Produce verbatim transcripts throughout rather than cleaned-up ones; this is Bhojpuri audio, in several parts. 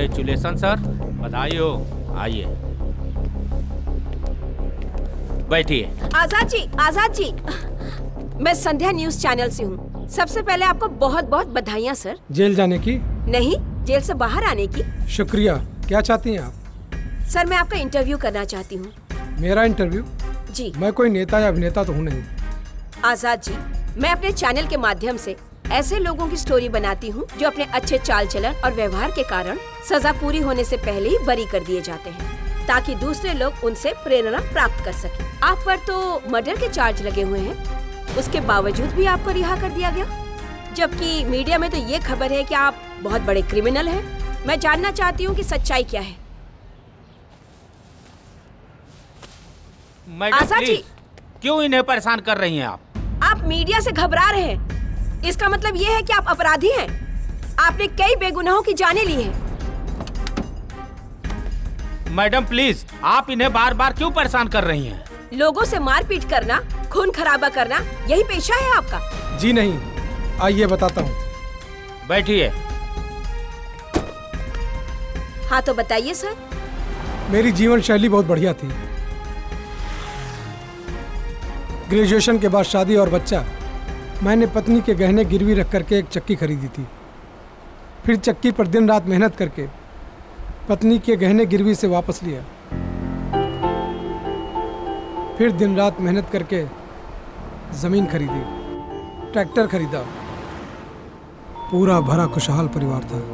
कॉन्ग्रेचुलेसन सर, बधाई हो। आइए बैठिए। आजाद जी, आजाद जी, मैं संध्या न्यूज चैनल से हूँ। सबसे पहले आपको बहुत बहुत बधाइयाँ सर। जेल जाने की? नहीं, जेल से बाहर आने की। शुक्रिया। क्या चाहती हैं आप? सर मैं आपका इंटरव्यू करना चाहती हूँ। मेरा इंटरव्यू? जी। मैं कोई नेता या अभिनेता तो हूँ नहीं। आजाद जी, मैं अपने चैनल के माध्यम से ऐसे लोगों की स्टोरी बनाती हूँ जो अपने अच्छे चाल चलन और व्यवहार के कारण सजा पूरी होने से पहले ही बरी कर दिए जाते हैं, ताकि दूसरे लोग उनसे प्रेरणा प्राप्त कर सकें। आप पर तो मर्डर के चार्ज लगे हुए हैं, उसके बावजूद भी आपको रिहा कर दिया गया, जबकि मीडिया में तो ये खबर है कि आप बहुत बड़े क्रिमिनल हैं। मैं जानना चाहती हूँ कि सच्चाई क्या है। आजाद जी, क्यों इन्हें परेशान कर रही हैं आप? आप मीडिया से घबरा रहे हैं, इसका मतलब ये है कि आप अपराधी हैं। आपने कई बेगुनाहों की जानें ली हैं। मैडम प्लीज, आप इन्हें बार बार क्यों परेशान कर रही हैं? लोगों से मारपीट करना, खून खराबा करना, यही पेशा है आपका? जी नहीं, आइए बताता हूँ। बैठिए। हाँ तो बताइए सर। मेरी जीवन शैली बहुत बढ़िया थी। ग्रेजुएशन के बाद शादी और बच्चा। मैंने पत्नी के गहने गिरवी रख करके एक चक्की खरीदी थी। फिर चक्की पर दिन रात मेहनत करके पत्नी के गहने गिरवी से वापस लिया। फिर दिन रात मेहनत करके जमीन खरीदी, ट्रैक्टर खरीदा। पूरा भरा खुशहाल परिवार था।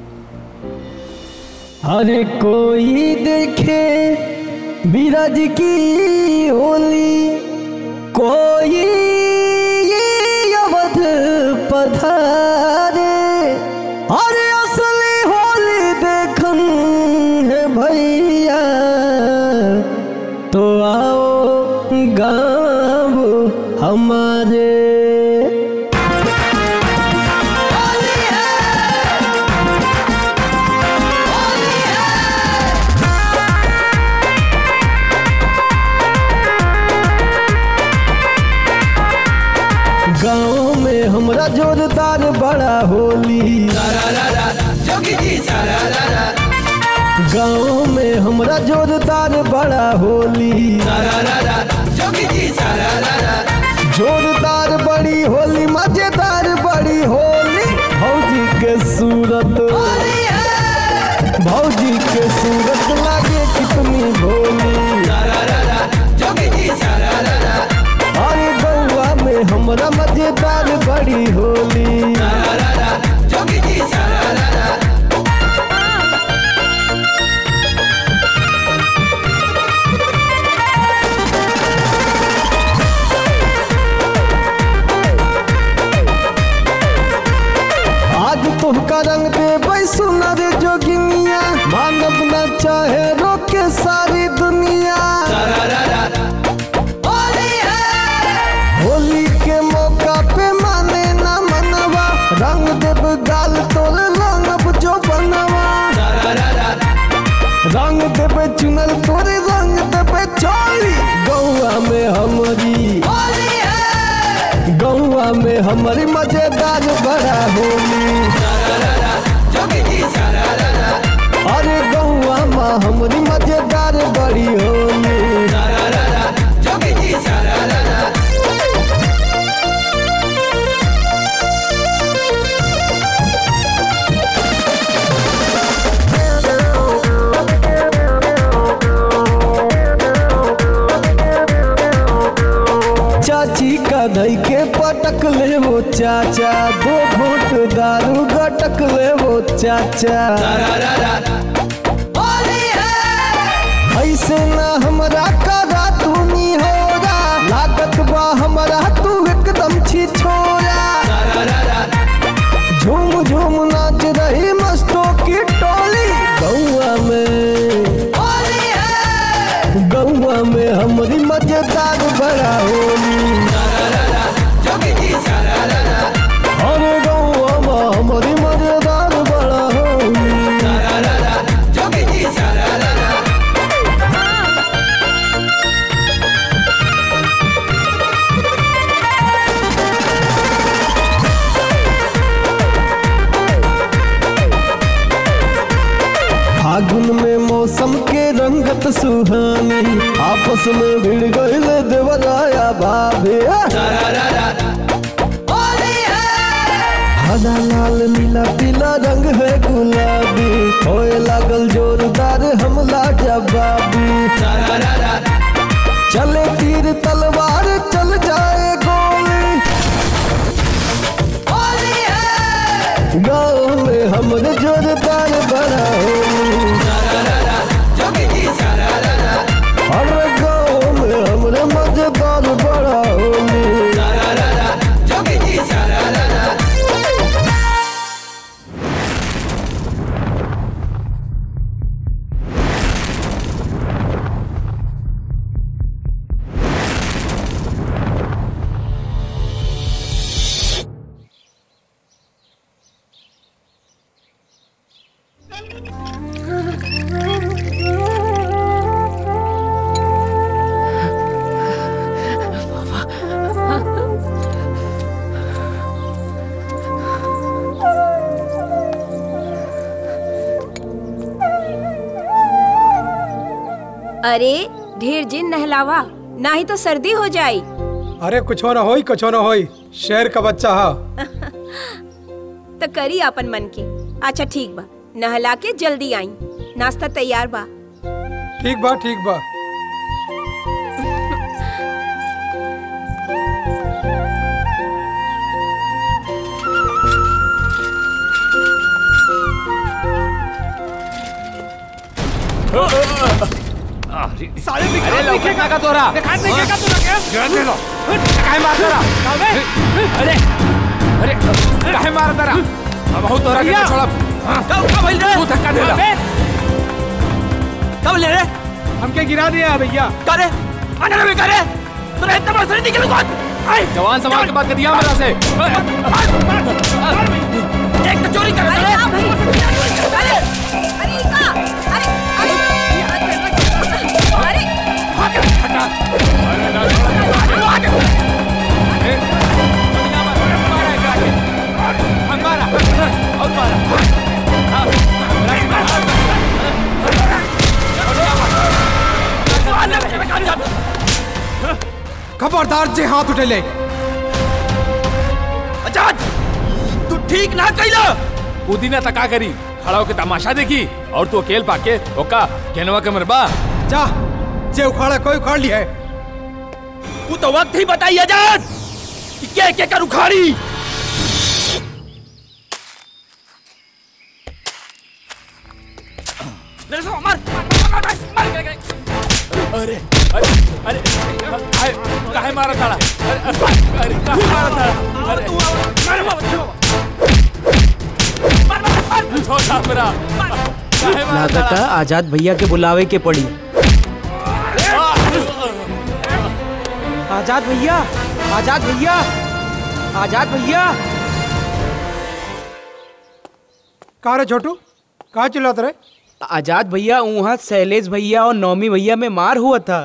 हर कोई देखे बीराज की होली, कोई अवध पधारे। अरे असली होली देखन है भैया, तो आओ गाँव हमारे। गाँव में हमरा जोरदार बड़ा होली, गाँव में हमरा जोरदार बड़ा होली, जोरदार बड़ी होली, मजेदार बड़ी होली। भौजी के सूरत, भौजी के सूरत लागे कितनी भोली। अरे गौवा में हमरा मजेदार बड़ी होली। आज तुमका रंग दे सुनर जोगिनिया, मानव न चाहे रोके सारी दुनिया। होली के मौका पे माने ना मनवा, रंग देव गाल तोल रंगब जो बनवा। रंग देव चुनल तोरे रंग देव चोली। गौआ में हमारी, गौआ में हमारी मजेदार बड़ा होली। अरे गौआ में हमारी मजेदार बड़ी होली। चाची का धई के पटक ले वो चाचा, दो घोट दारू गटक ले वो चाचा। ऐसे ना हमरा करा तू नी होरा, लागत बा हमरा तू एकदम छी छोरा। झूम झूम नाच रही मस्तों की टोली। गौआ में, गौआ में हमारी मजेदार बड़ा होली। अरे गौआ में हमारी मजेदार बड़ा होली। आपस में भिड़ गइल देवराया भाभी। हरा लाल नीला पीला रंग है गुलाबी, होए लागल जोरदार हमला जवाबी। चले तीर तलवार चल जाए गोली, गाँव में हमरे जोरदार बड़ा होली। हर गाँव में हमरे मजेदार बड़ा होली। अरे ढेर जिन नहलावा, ना ही तो सर्दी हो जाई। अरे कुछ ना होई कुछ ना होई, शेर का बच्चा हा। तो करी अपन मन के। अच्छा ठीक बा, नहला के जल्दी आई, नाश्ता तैयार बा। ठीक बा ठीक बा। साले दिखा दिखेगा का तोरा, दिखा दिखेगा तोरा क्या? गिरा लो, काहे मार तोरा? अरे अरे काहे मार तोरा? अब हो तोरा के छोड़ा। कब कब भइल रे? तू धक्का देला। कब ले रे? हमके गिरा दिया भैया। करे अरे रे करे, तोरा इतना बड़ा सर निकल कौन? जवान समाज के बात कर दिया मेरा से। एक तो चोरी कर रहा है। अरे अरे का अरे अरे हटा हटा हमारा और मारा। खबरदार जे हाथ उठे ले। आजाद तू ठीक ना कइला। पुदीना तका करी खड़ा होके तमाशा देखी और तू अकेल पाके ओका केनवा के मरबा। जा जे उखाड़ा कोई उखाड़ ली है। तू तो वक्त ही बताई आजाद कि क्या क्या कर उखाड़ी। मार अरे अरे अरे काहे काहे मारा ताड़ा? अरे काहे मारा ताड़ा? अरे मार मार मार छोटा मेरा लागता आजाद भैया के बुलावे के पड़ी। आजाद भैया, आजाद भैया, आजाद भैया। कहा रे छोटू, कहा चिल्लाते रहे? आजाद भैया वहाँ शैलेश भैया और नौमी भैया में मार हुआ था।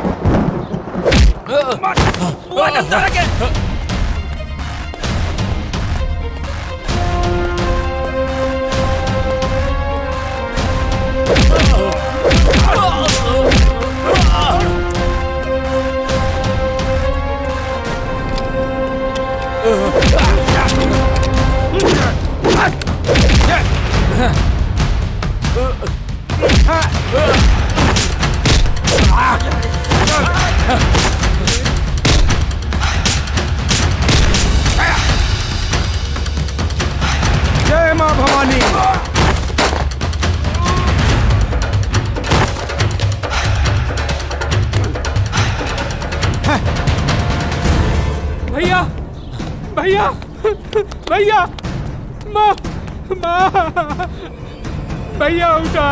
जय मां भवानी। भैया भैया भैया माँ माँ भैया उठा।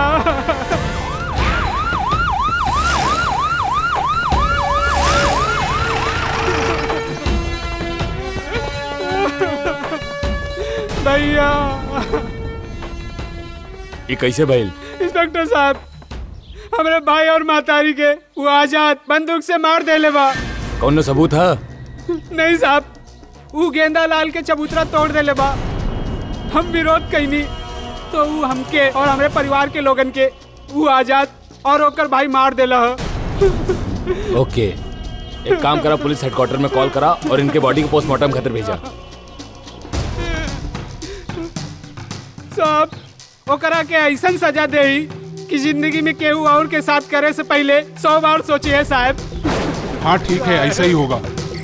भैया ये कैसे भइल? इंस्पेक्टर साहब, हमारे भाई और मातारी के वो आजाद बंदूक से मार देले बा। कौन सबूत है? नहीं साहब, वो गेंदा लाल के चबूतरा तोड़ देले बा। हम विरोध कईनी तो वो हमके और हमारे परिवार के लोगन के वो आजाद और ओकर भाई मार देला है। ओके, एक काम करा, पुलिस हेडक्वार्टर में कॉल करा और इनके बॉडी को पोस्टमार्टम खातिर भेजा। साहब ओकरा के ऐसा सजा दे कि जिंदगी में केहू और के साथ करे से पहले सौ बार सोचिए साहब। हाँ ठीक है, ऐसा ही होगा।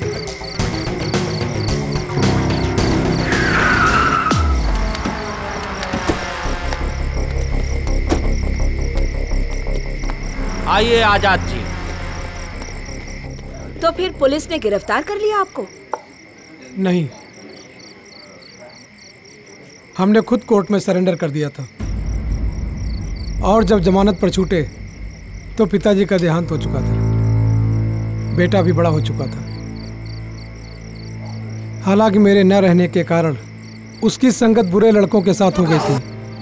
आइए आजाद जी। तो फिर पुलिस ने गिरफ्तार कर लिया आपको? नहीं, हमने खुद कोर्ट में सरेंडर कर दिया था और जब जमानत पर छूटे तो पिताजी का देहांत हो चुका था, बेटा भी बड़ा हो चुका था। हालांकि मेरे न रहने के कारण उसकी संगत बुरे लड़कों के साथ हो गई थी।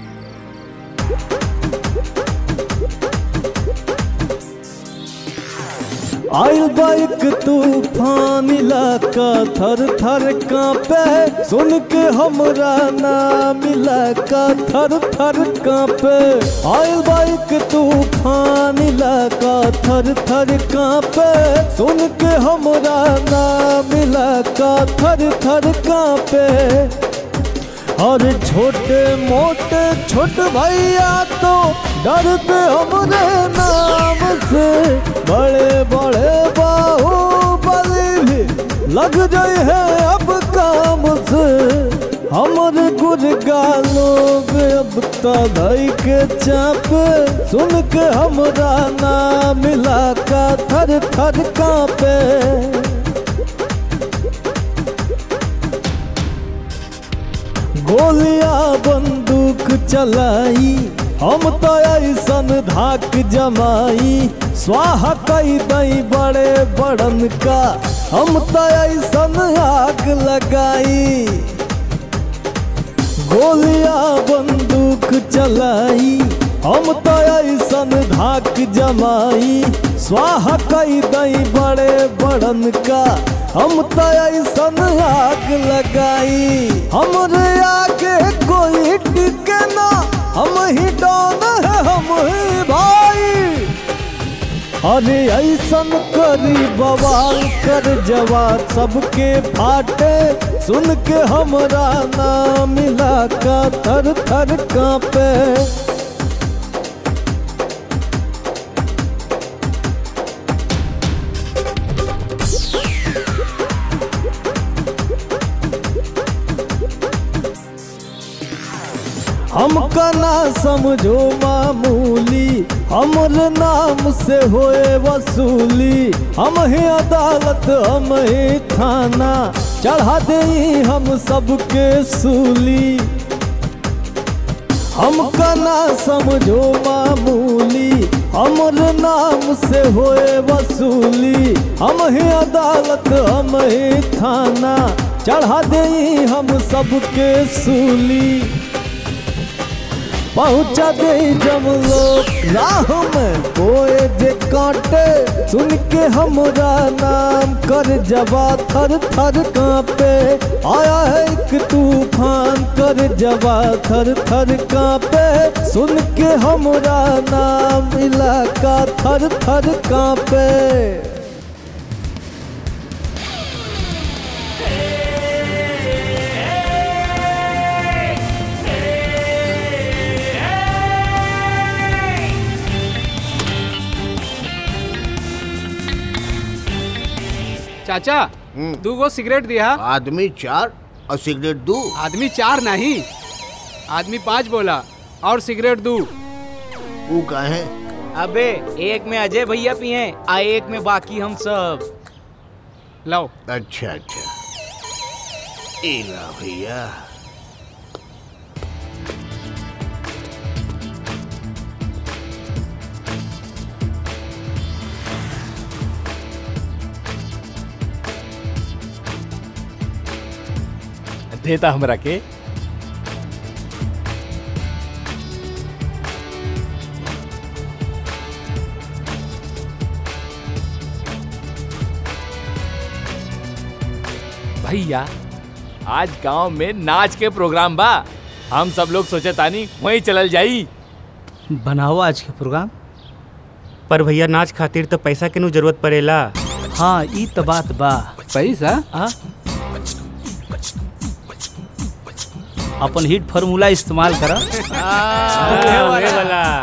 आइल बाइक तूफान इलाका थर थर कांपे, सुन के हमरा नाम इलाका थर थर कांपे। आइल बाइक तूफान इलाका थर थर कांपे, सुन के हमरा नाम इलाका थर थर कांपे। और छोटे मोटे छोट भैया तो डरते हमरे नाम से, बड़े बड़े बाहुबली भी लग जाए है अब काम से। हमरे गुर्गा लोग अब तधई के चापे, सुन के हमरा नाम इलाका थर थर कांपे। गोलियां बंदूक चलाई हम तो ऐसन धाक जमाई, स्वाहा कई दई बड़े बड़न का हम तो ऐसन आग लगाई। गोलियां बंदूक चलाई हम तो ऐसन धाक जमाई, स्वाहा कई दई बड़े बड़न का हम तो ऐसन आग लगाई। हमरे आगे कोई टिके ना, हम ही डॉन है हम ही भाई। अरे ऐसन करी बवाल कर जवा सबके फाटे, सुन के हमरा नाम इलाका थर थर कांपे। हमका ना समझो मामूली, हमरे नाम से होए वसूली। हम ही अदालत हम ही थाना, चढ़ा दे हम सबके सूली। हमका ना समझो मामूली, हमरे नाम से होए वसूली। हम ही अदालत हम ही थाना, चढ़ा दे हम सबके सूली। पहुँचा दे जब लोग राह में कोए जे कांटे, सुन के हमरा नाम कर जवा थर थर कांपे। आया है एक तूफान कर जवा थर थर कांपे, सुन के हमरा नाम इलाका थर थर कांपे। चाचा दू गो सिगरेट दिया। आदमी चार और सिगरेट दू? आदमी चार नहीं, आदमी पाँच बोला और सिगरेट दू। वो कहे? अबे एक में अजय भैया पिए आ एक में बाकी हम सब। लाओ। अच्छा अच्छा, इला भैया। देता हमरा के। भैया आज गांव में नाच के प्रोग्राम बा, हम सब लोग सोचे तानी वहीं चलल जाई। बनाओ आज के प्रोग्राम। पर भैया नाच खातिर तो पैसा के नु जरूरत पड़ेला। हाँ ई तो बात बा। पैसा हाँ अपन हिट फार्मूला इस्तेमाल करा। वाला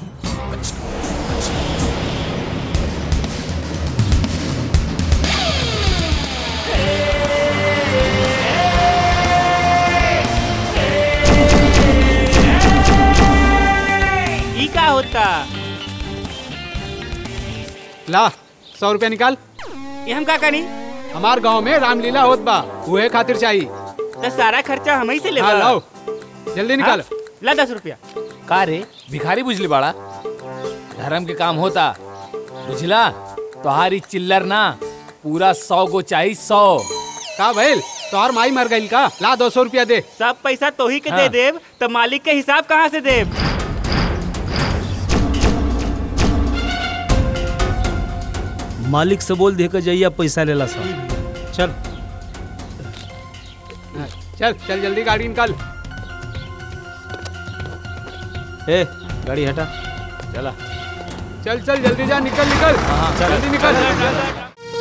ई का होता? ला सौ रुपया निकाल। ये हम का करी? हमार गांव में रामलीला होत बा, उहे खातिर चाहिए। तो सारा खर्चा हम ही से ले। हाँ, लाओ जल्दी निकाल। हाँ? ला दस रुपया। का रे भिखारी बुझली बाड़ा, धर्म के काम होता बुझला। तोहारी चिल्लर ना पूरा सौ को चाहिए। सौ का भइल? तोहर माई मर गई का? ला दो सौ रुपया दे। सब पैसा तो ही के हाँ। दे देव, तो मालिक के हिसाब कहाँ से देव? मालिक से बोल दे के जाइए पैसा लेला सब। चल चल चल जल्दी गाड़ी निकाल। ए गाड़ी हटा। चला चल चल जल्दी जा, निकल निकल। हाँ, चल, जल्दी निकल। चल, चल, चल।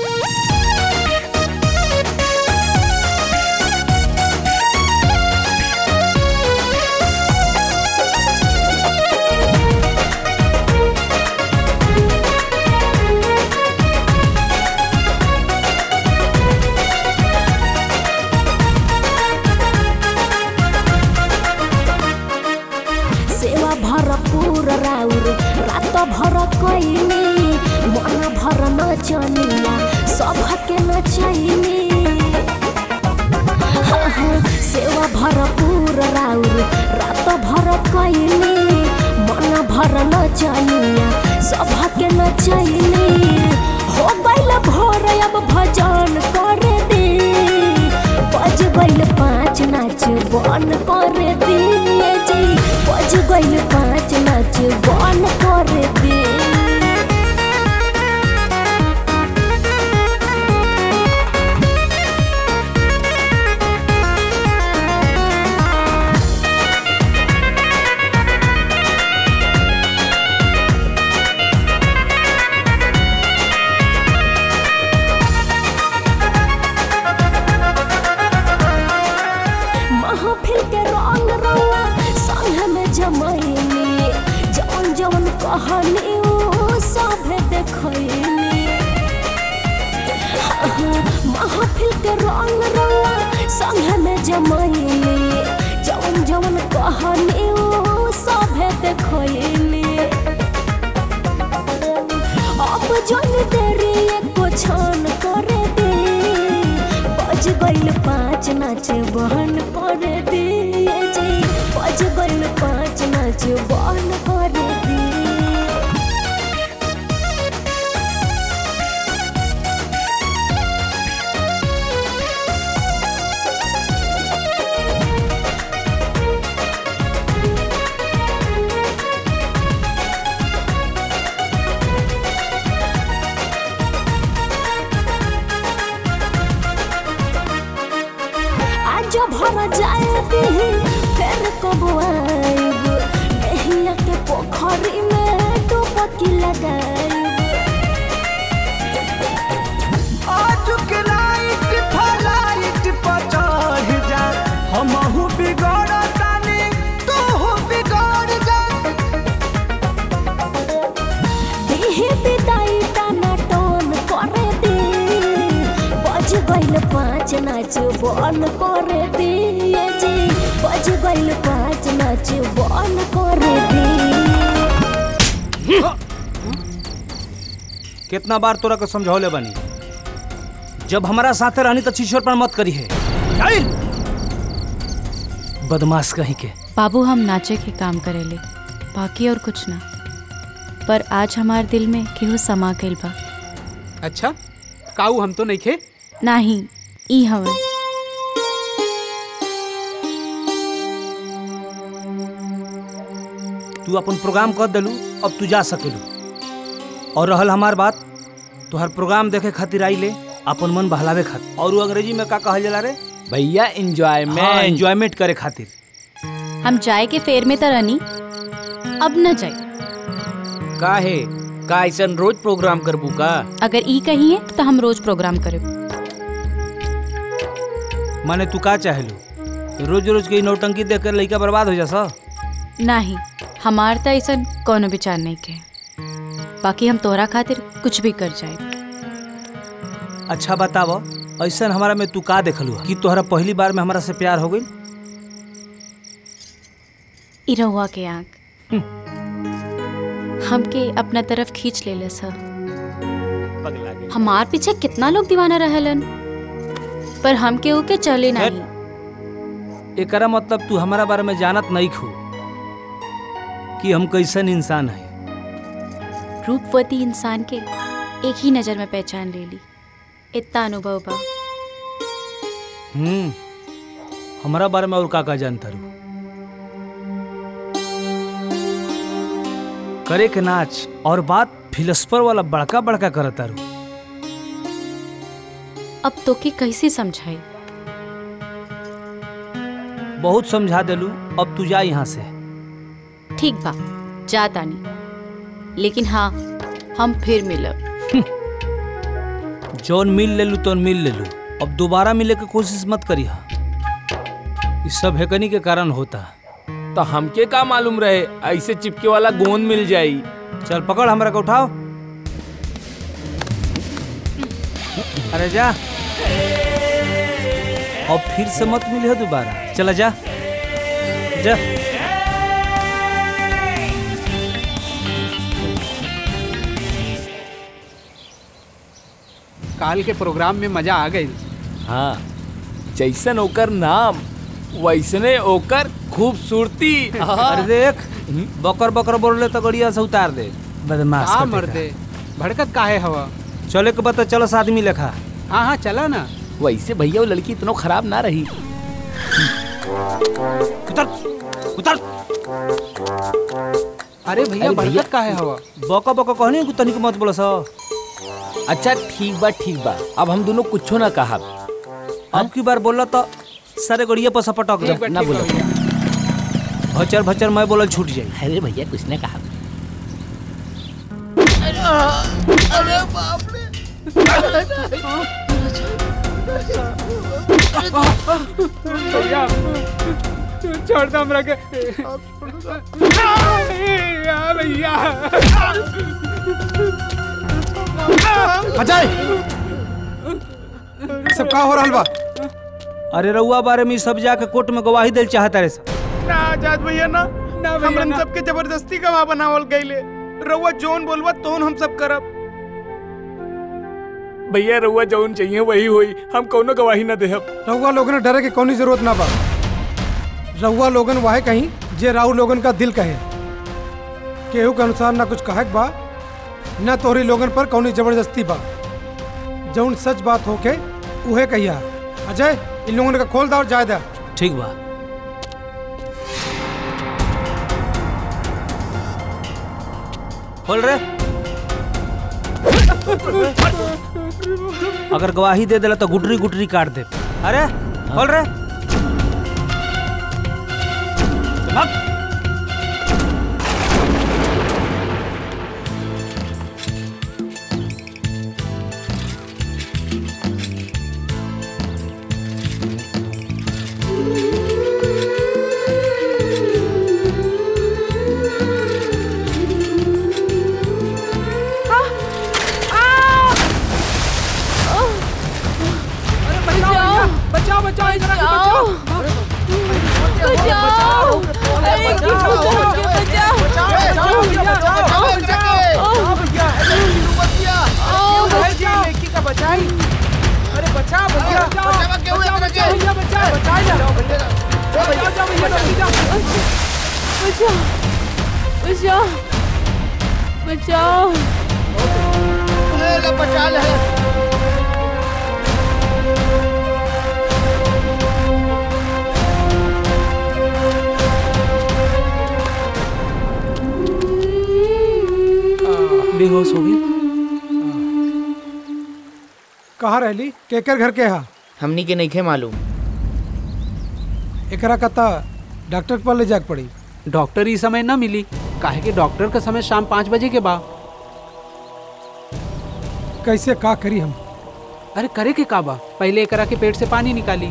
सेवा भरपूर राउर रात भर कैनी, मन भर नचनिया सबके नचैनी। हाँ हाँ, सेवा भरपूर राउर रात भर कैनी, मन भर नचनिया सबके नचैनी। हो गइल भोर अब भजन कर दे, बज गइल पाँच नाच बन कर दे जी, बज गइल पाँच नाच बन कर दे। महफिल के रंग रंगा संग में जमैनी, जौन जौन कहानी उ सब देखैनी। महफिल के रंग रंगा संग में जमैनी, जौन जौन कहानी उ सब देखैनी। अब जौन देरी एको छान कर दे, बज गइल पाँच नाच बहन कर दिए जी, बज गइल पाँच नाच बहन कर दिए। आज भर जाए दी फिर कब आएब, नहिया के पोखरी में डुबकी लगाएब। आज के लाइट फलाइट पर चढ़ जा, हमहू बिगड़ तानी तू बिगड़ जा। देहे विदाई टाना टोन कर दे, बज गइल पाँच नाच बन कर दिए जी, बज गइल पाँच नाच बन कर दिए। कितना बार तोरा के समझौले बनी, जब हमारा साथे रहनी तो चीचोर पर मत करी है। चल बदमाश कहीं के। बाबू हम नाचे के काम करेले, बाकी और कुछ ना, पर आज हमार दिल में केहू समा गइल बा। अच्छा काऊ हम तो नहीं खे। नाही ई हवन। तू अपन प्रोग्राम कर दिलू, अब तू जा सकेलू। और रहल हमार बात, तुहर प्रोग्राम देखे खातिर आई ले, अपन मन बहलावे खातिर। और वो अंग्रेजी में का कहल जाला रे भैया? एंजॉयमेंट। हाँ, एंजॉयमेंट करे खातिर। हम जाए के फेर में तो रहनी, अब न जाए। काहे का ऐसा रोज प्रोग्राम करबू का? अगर ई कहिए तो हम रोज प्रोग्राम करे। माने तू का चाहेलू? रोज रोज के नौटंकी देख कर लड़का बर्बाद हो जासा? नहीं, हमार तो ऐसा कोनो विचार नहीं के। बाकी हम तोहरा खातिर कुछ भी कर जाए। अच्छा बताव, ऐसा हमारा में तू का देखलू कि तोहरा पहली बार में हमारा से प्यार हो गई? इरहुआ के आँख हमके अपना तरफ खींच ले ले सर। हमार पीछे कितना लोग दीवाना रहलन, पर हम के ओके चले नहीं। एकरा मतलब तू हमारा बारे में जानत नहीं खू कि हम कैसन इंसान है। रूपवती इंसान के एक ही नजर में पहचान ले ली, इतना अनुभव बा। हम्म हमारा बारे में और का का जानता रू? करे के नाच और बात फिलस्फर वाला बड़का बड़का करता रू। अब तो के कैसे समझाई? बहुत समझा देलू, अब तू जा यहाँ से। ठीक बा, जा तानी, लेकिन हाँ हम फिर मिलब। जौन मिल लेलू तो मिल लेलू, अब दोबारा मिले की कोशिश मत करी। हा इस सब हेकनी के कारण होता। तो हमके का मालूम रहे ऐसे चिपके वाला गोंद मिल जाई। चल पकड़, हमरा को उठाओ। अरे जा, अब फिर से मत मिले दोबारा। चला जा जा। काल के प्रोग्राम में मजा आ गई। हाँ, जैसन ओकर नाम वैसने ओकर खूबसूरती। अरे देख, बकर बकर बोले तो गड़िया से उतार दे। बदमाश हाँ मर्दे, भड़कत काहे हवा? चले के बता, चलो आदमी लेखा। हाँ हाँ चला ना। वैसे भैया वो लड़की इतना खराब ना रही। उतर उतर। अरे भैया भड़कत काहे हवा? बका बका कहनी कि तनिक मत बोलो सा। अच्छा ठीक बा ठीक बा, अब हम दोनों कुछो ना कहा। अब की बार बोला तो सारे गड़िया पर सपटक जा। ना बोलो, भचर भचर मैं बोला छूट जाए। अरे भैया कुछ ने कहा। अरे बाप रे। भैया छोड़ दो हमरा के। भैया अजय, सब का हो रहा बा? अरे रउआ बारे में सब जाके कोर्ट में गवाही देल चाहता रे। ना आजाद भैया ना, ना हमरन सबके जबरदस्ती गवाह बनावल गईले। रउआ जोन बोलबा तोन हम सब करब। भैया रउआ जौन चाहिए वही होई, हम कोनो गवाही ना देहब। रउआ लोगन डरे के कोनी जरूरत ना बा। रउआ लोगन वाहे कहीं जे राहु लोगन का दिल कहे। केहू के अनुसार ना कुछ कहक बा, न तोहरी लोगन पर कौनी जबरदस्ती बा। जौन सच बात होके उहे कहिया। अजय, इन लोगन का खोल दा और जाए दा। ठीक बा। खोल रे। अगर गवाही दे देला तो गुटरी गुटरी काट दे। अरे खोल रे। बचाओ, बचा ले। बेहोश हो गई। कहाँ रहली? केकर घर के हा? हमनी के नहीं मालूम। एकरा कता डॉक्टर के पास ले जाके पड़ी। डॉक्टर इस समय ना मिली, काहे कि डॉक्टर का समय शाम पाँच बजे के बा। कैसे का करी हम? अरे करे के काबा, पहले एकरा के पेट से पानी निकाली।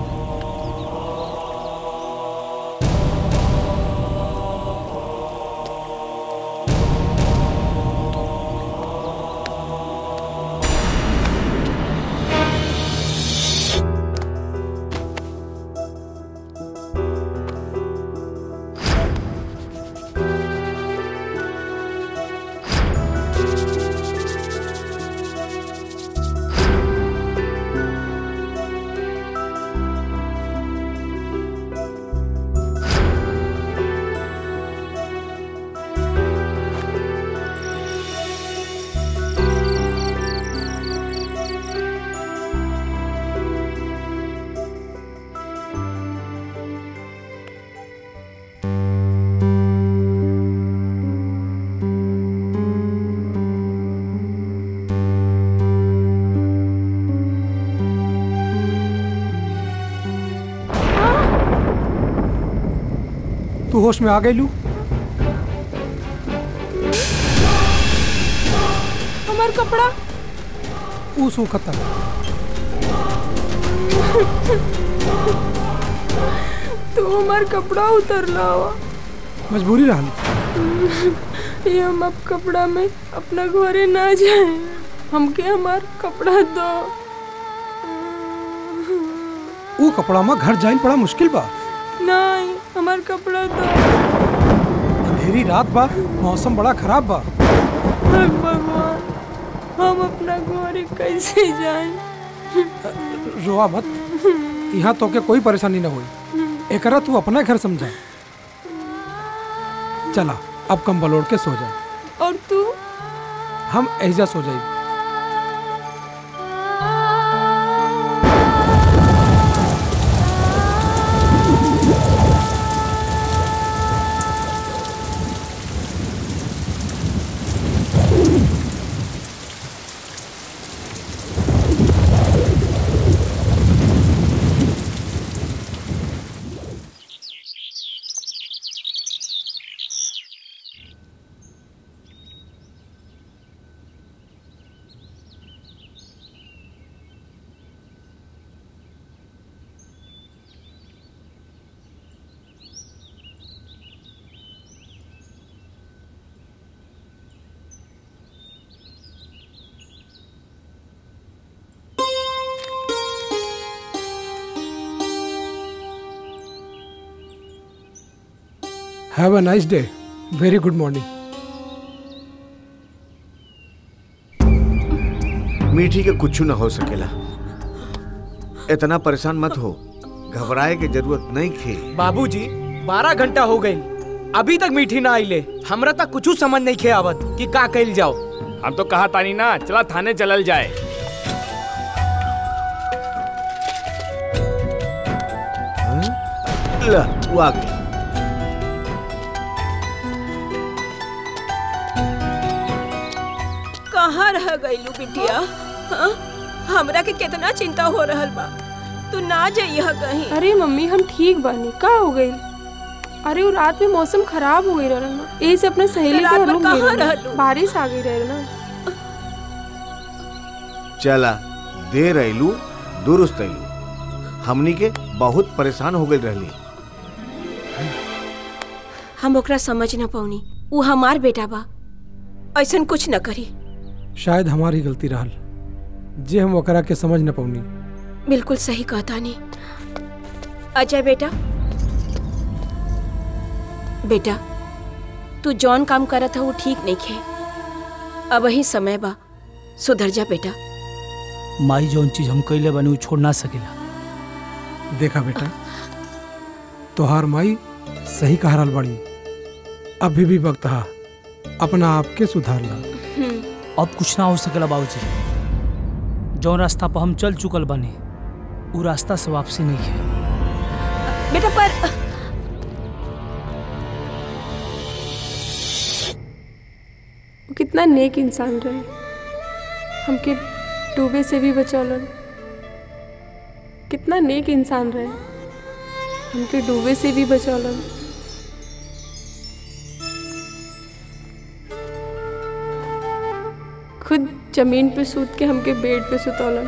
तू होश में आ गई लू? हमार कपड़ा ऊ सूखता। तू हमार कपड़ा उतरला हुआ। मजबूरी रहा। ये हम अब कपड़ा में अपना घरे ना जाए, हमके हमार कपड़ा दो। ऊ कपड़ा में घर जाइन बड़ा मुश्किल बा। नहीं, हमार कपड़ा दो। अंधेरी रात बा, मौसम बड़ा खराब बा। भगवान, हम अपना घरे कैसे जाएं? रोआ मत, यहाँ तो के कोई परेशानी न हुई। एकरा तू अपना घर समझा। चला अब कंबल ओढ़ के सो जा। और तू? हम ऐजा सो जाए। Have a nice day. Very good morning. मीठी के कुछ न हो सकेला। इतना परेशान मत हो, घबराए के जरूरत नहीं खे। बाबूजी, बारह घंटा हो गए, अभी तक मीठी ना आइले। हमरा तक कुछ समझ नहीं खे आवत कि का कइल जाओ। हम तो कहा तानी ना, चला थाने चलल जाए। ला, वो आ गई। कहाँ रह गईलू बिटिया? हाँ? हमरा के कितना चिंता हो रहल बा। तू ना जाइया कहीं। अरे मम्मी, हम ठीक बानी। का हो गई? अरे वो रात में मौसम खराब हो गई रहा ना, यही से अपने सहेली के रूम में रहलू। बारिश आ गई रहे ना। चला देर आइलू, दुरुस्त आइलू। हमनी के बहुत परेशान हो गई रहली। हम ओकरा समझ न पाऊनी। वो हमार बेटा बा, ऐसन कुछ न करी। शायद हमारी गलती रहल जे हम ओकरा के समझ न पाऊनी। बिल्कुल सही कहता नहीं। अजय बेटा, बेटा तू जौन काम करत है वो ठीक नहीं खे। अब ही समय बा, सुधर जा बेटा। माई जौन चीज हम कैले बनी वो छोड़ ना सकेला। देखा बेटा, तोहार माई सही कह रहल बड़ी। अभी भी वक्त हा अपना आप के सुधार ला। अब कुछ ना हो सकेला बाबूजी। जौन रास्ता पर हम चल चुकल बने वो रास्ता से वापसी नहीं है। बेटा पर वो कितना नेक इंसान रहे, हमके डूबे से भी बचौलन। कितना नेक इंसान रहे, हमके डूबे से भी बचौलन। खुद जमीन पे सूत के हमके बेड पे सुतौलन।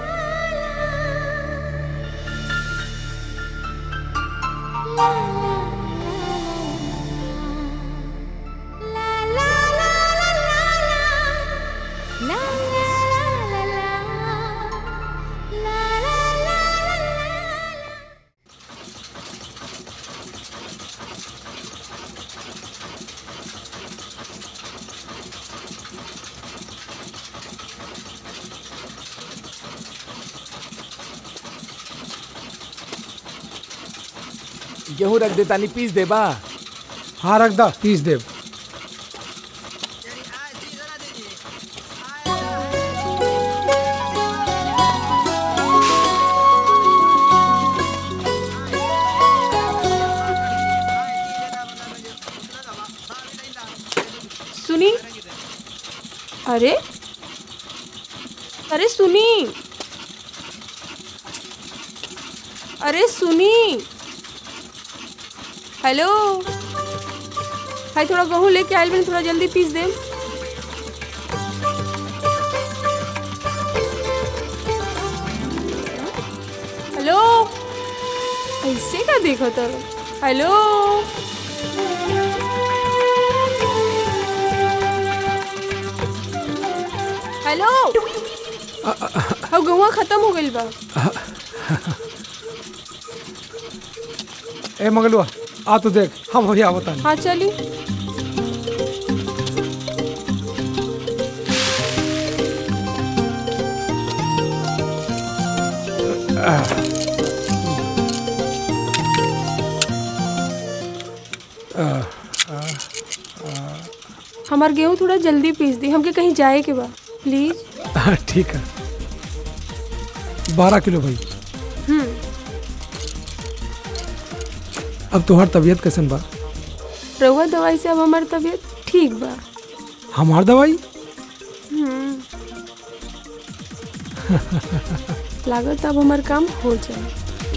गेहूं रख दे तानी पीस दे बा। हाँ रख दा पीस देव। सुनी, अरे अरे सुनी, अरे सुनी, हेलो भाई थोड़ा गेहूँ लेके आयल बनी, थोड़ा जल्दी पीस दे। हेलो ऐसे का देखो तो, हेलो हेलो अब गेहूँ खत्म हो गई बा। ए मंगलुआ आ तो देख हम हो बता। हाँ चली। हमार गेहूँ थोड़ा जल्दी पीस दी, हमके कहीं जाए के बा प्लीज। ठीक है बारह किलो भाई। हम्म अब तुम्हार तबीयत कैसन बा? रउआ दवाई से अब हमार तबीयत ठीक बा। हमार दवाई? हम्म लागत अब हमार काम हो जाए।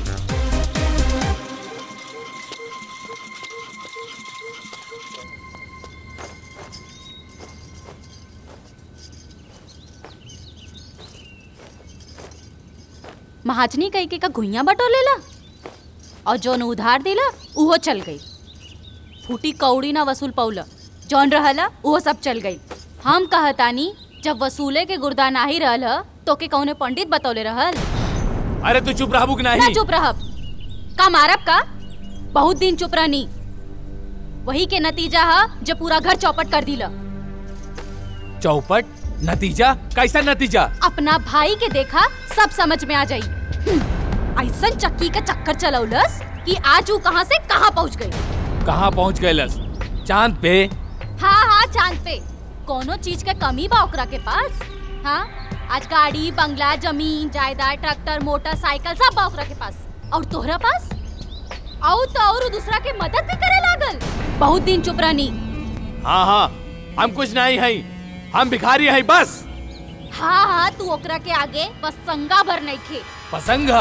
महाजनी कई के का घुइया बटोलेला और जौन उधार दिला उहो चल गई। फूटी कौड़ी ना वसूल पौला, जौन रहला उहो सब चल गई। हम कहतानी जब वसूले के गुर्दा नाही रहल तो के कौने पंडित बतौले रहल। अरे तू चुप रहबू कि नहीं? ना चुप रहब का मारब का? बहुत दिन चुप रहनी, वही के नतीजा है जो पूरा घर चौपट कर दिला। चौपट? नतीजा? कैसा नतीजा? अपना भाई के देखा सब समझ में आ जाई। ऐसा चक्की का चक्कर चलौलस कि आज वो कहां से कहां पहुंच गई। कहां पहुंच गईलस? चांद पे? हाँ हाँ चांद पे। कोनो चीज के कमी बा ओकरा के पास? हाँ आज गाड़ी बंगला जमीन जायदाद ट्रैक्टर मोटरसाइकिल सब बा ओकरा के पास, और तोहरा पास? और तो और दूसरा के मदद भी करे लागल। बहुत दिन चुप रहनी। हाँ हाँ हम कुछ नहीं है, हम भिखारी है बस। हाँ हाँ तू ओकरा के आगे बस संगा भर नहीं खे। पसंगा?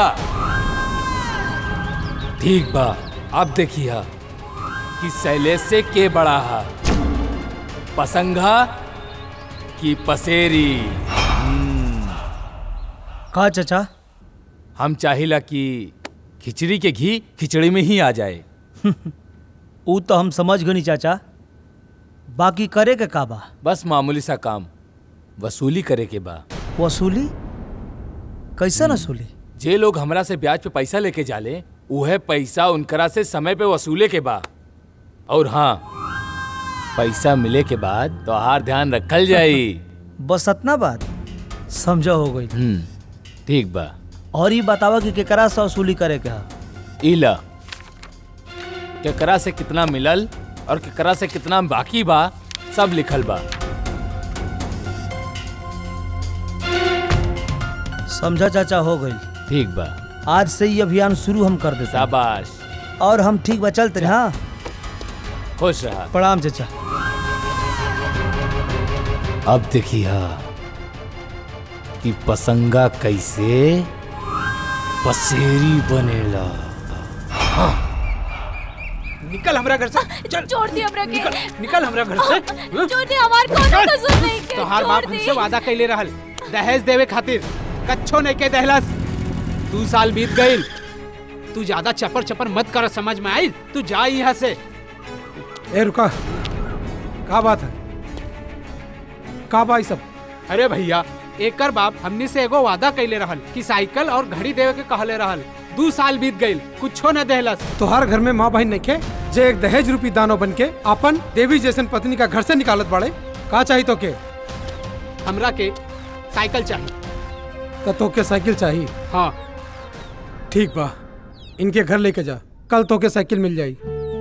ठीक बा, अब देखिए कि शैलेश से के बड़ा है, पसंगा की पसेरी। का चाचा? हम चाहिला कि खिचड़ी के घी खिचड़ी में ही आ जाए। वो तो हम समझ गनी चाचा, बाकी करे के का बा? बस मामूली सा काम, वसूली करे के बा। वसूली? कैसा वसूली? जे लोग हमरा से ब्याज पे पैसा लेके जाले उहे पैसा उनकरा से समय पे वसूले के बा। और हाँ पैसा मिले के बाद तो हार ध्यान रखल जाई। बस इतना बात समझा हो गई। ठीक बा। और ये बतावा कि केकरा से वसूली करे के है? इला केकरा से कितना मिलल और केकरा से कितना बाकी बा सब लिखल बा। समझा चाचा, हो गई। ठीक बा, आज से ये अभियान शुरू हम कर देते। शाबाश। और हम ठीक बा चलते रहे। हाँ खुश रहा। प्रणाम चाचा। अब देखिए कि पसंगा कैसे पसेरी बनेला। हाँ। निकल हमरा घर से। चल छोड़ दी हमरा के। निकल, निकल हमरा घर से। छोड़ दी, हमार कोनो कसूर नहीं के। तोहार बाप हमसे वादा कैले रहल दहेज देवे खातिर कच्छो नहीं के दहलस। दो साल बीत गई, तू ज्यादा चपर चपर मत कर, समझ में आई? तू जा यहाँ से। ए रुका, का बात है? का बाई सब? अरे भैया, एकर बाप हमनी से एगो वादा कैले रहल कि साइकिल और घड़ी देवे के कहले रहल। दो साल बीत गई, कुछो न देहलस। तोहार घर में माँ बहन नइखे जे एक दहेज रूपी दानो बन के अपन देवी जैसन पत्नी का घर से निकालत बाड़े? का चाहिए तो के? हमरा के साइकिल चाहिए। तो तोके साइकिल चाहिए? हाँ। ठीक बा, इनके घर लेके जा, कल तोके साइकिल मिल जाई।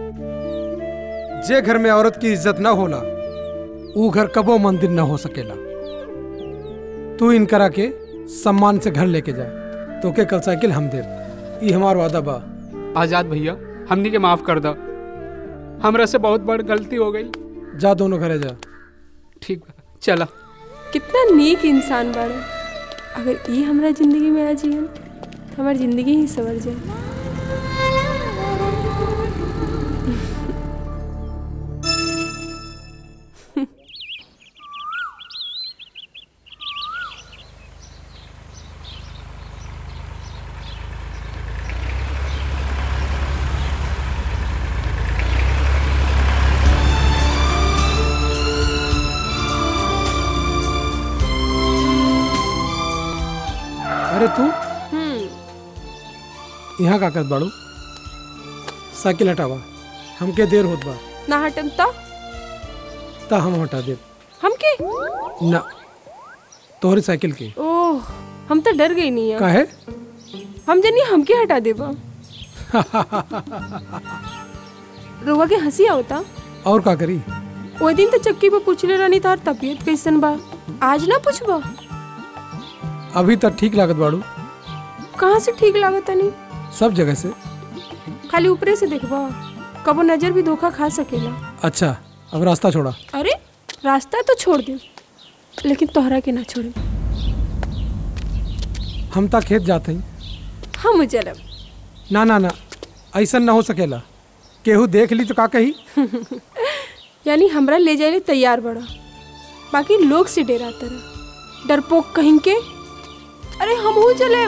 जे घर में औरत की इज्जत न होला वो घर कबो मंदिर न हो सकेला। तू इन करा के सम्मान से घर लेके जा, तोके कल साइकिल हम दे। ई हमार वादा बा। आजाद भैया, हमनी के माफ कर दो, हमरा से बहुत बड़ गलती हो गई। जा दोनों घरे जा। ठीक बा, चला। कितना नेक इंसान बाड़े। अगर ये हमारा जिंदगी में आ जाए तो हमारी जिंदगी ही संवर जाए। अरे तू यहाँ का करत बाड़ू? साइकिल हटावा, हमके देर होत बा। ना हटम ता ता हम हटा दे। हमके ना, तोहरी साइकिल की। ओह, हम तो डर गई नहीं है। काहे? हम जनी हमके हटा देबा। रोवा के हंसी आवता। और का करी? वो दिन तो चक्की पे पूछले रहनी तार तबीयत कैसन बा, आज ना पूछबा? अभी तक ठीक लागत बाड़ू। कहाँ से ठीक लागत नहीं? सब जगह से। खाली ऊपरे से देखबा, कबो नजर भी धोखा खा सकेला। अच्छा, अब रास्ता छोड़ा। अरे रास्ता तो छोड़ दे, लेकिन तोहरा के ना छोड़े। हम ता खेत जाते हैं। हम चलब। ना ना ना, ऐसा ना हो सकेला। केहू देख ली तो का कही? यानी हमरा ले जाए तैयार बड़ा, बाकी लोग से डेरा तरह डरपोक कहीं के। अरे हम हो चले।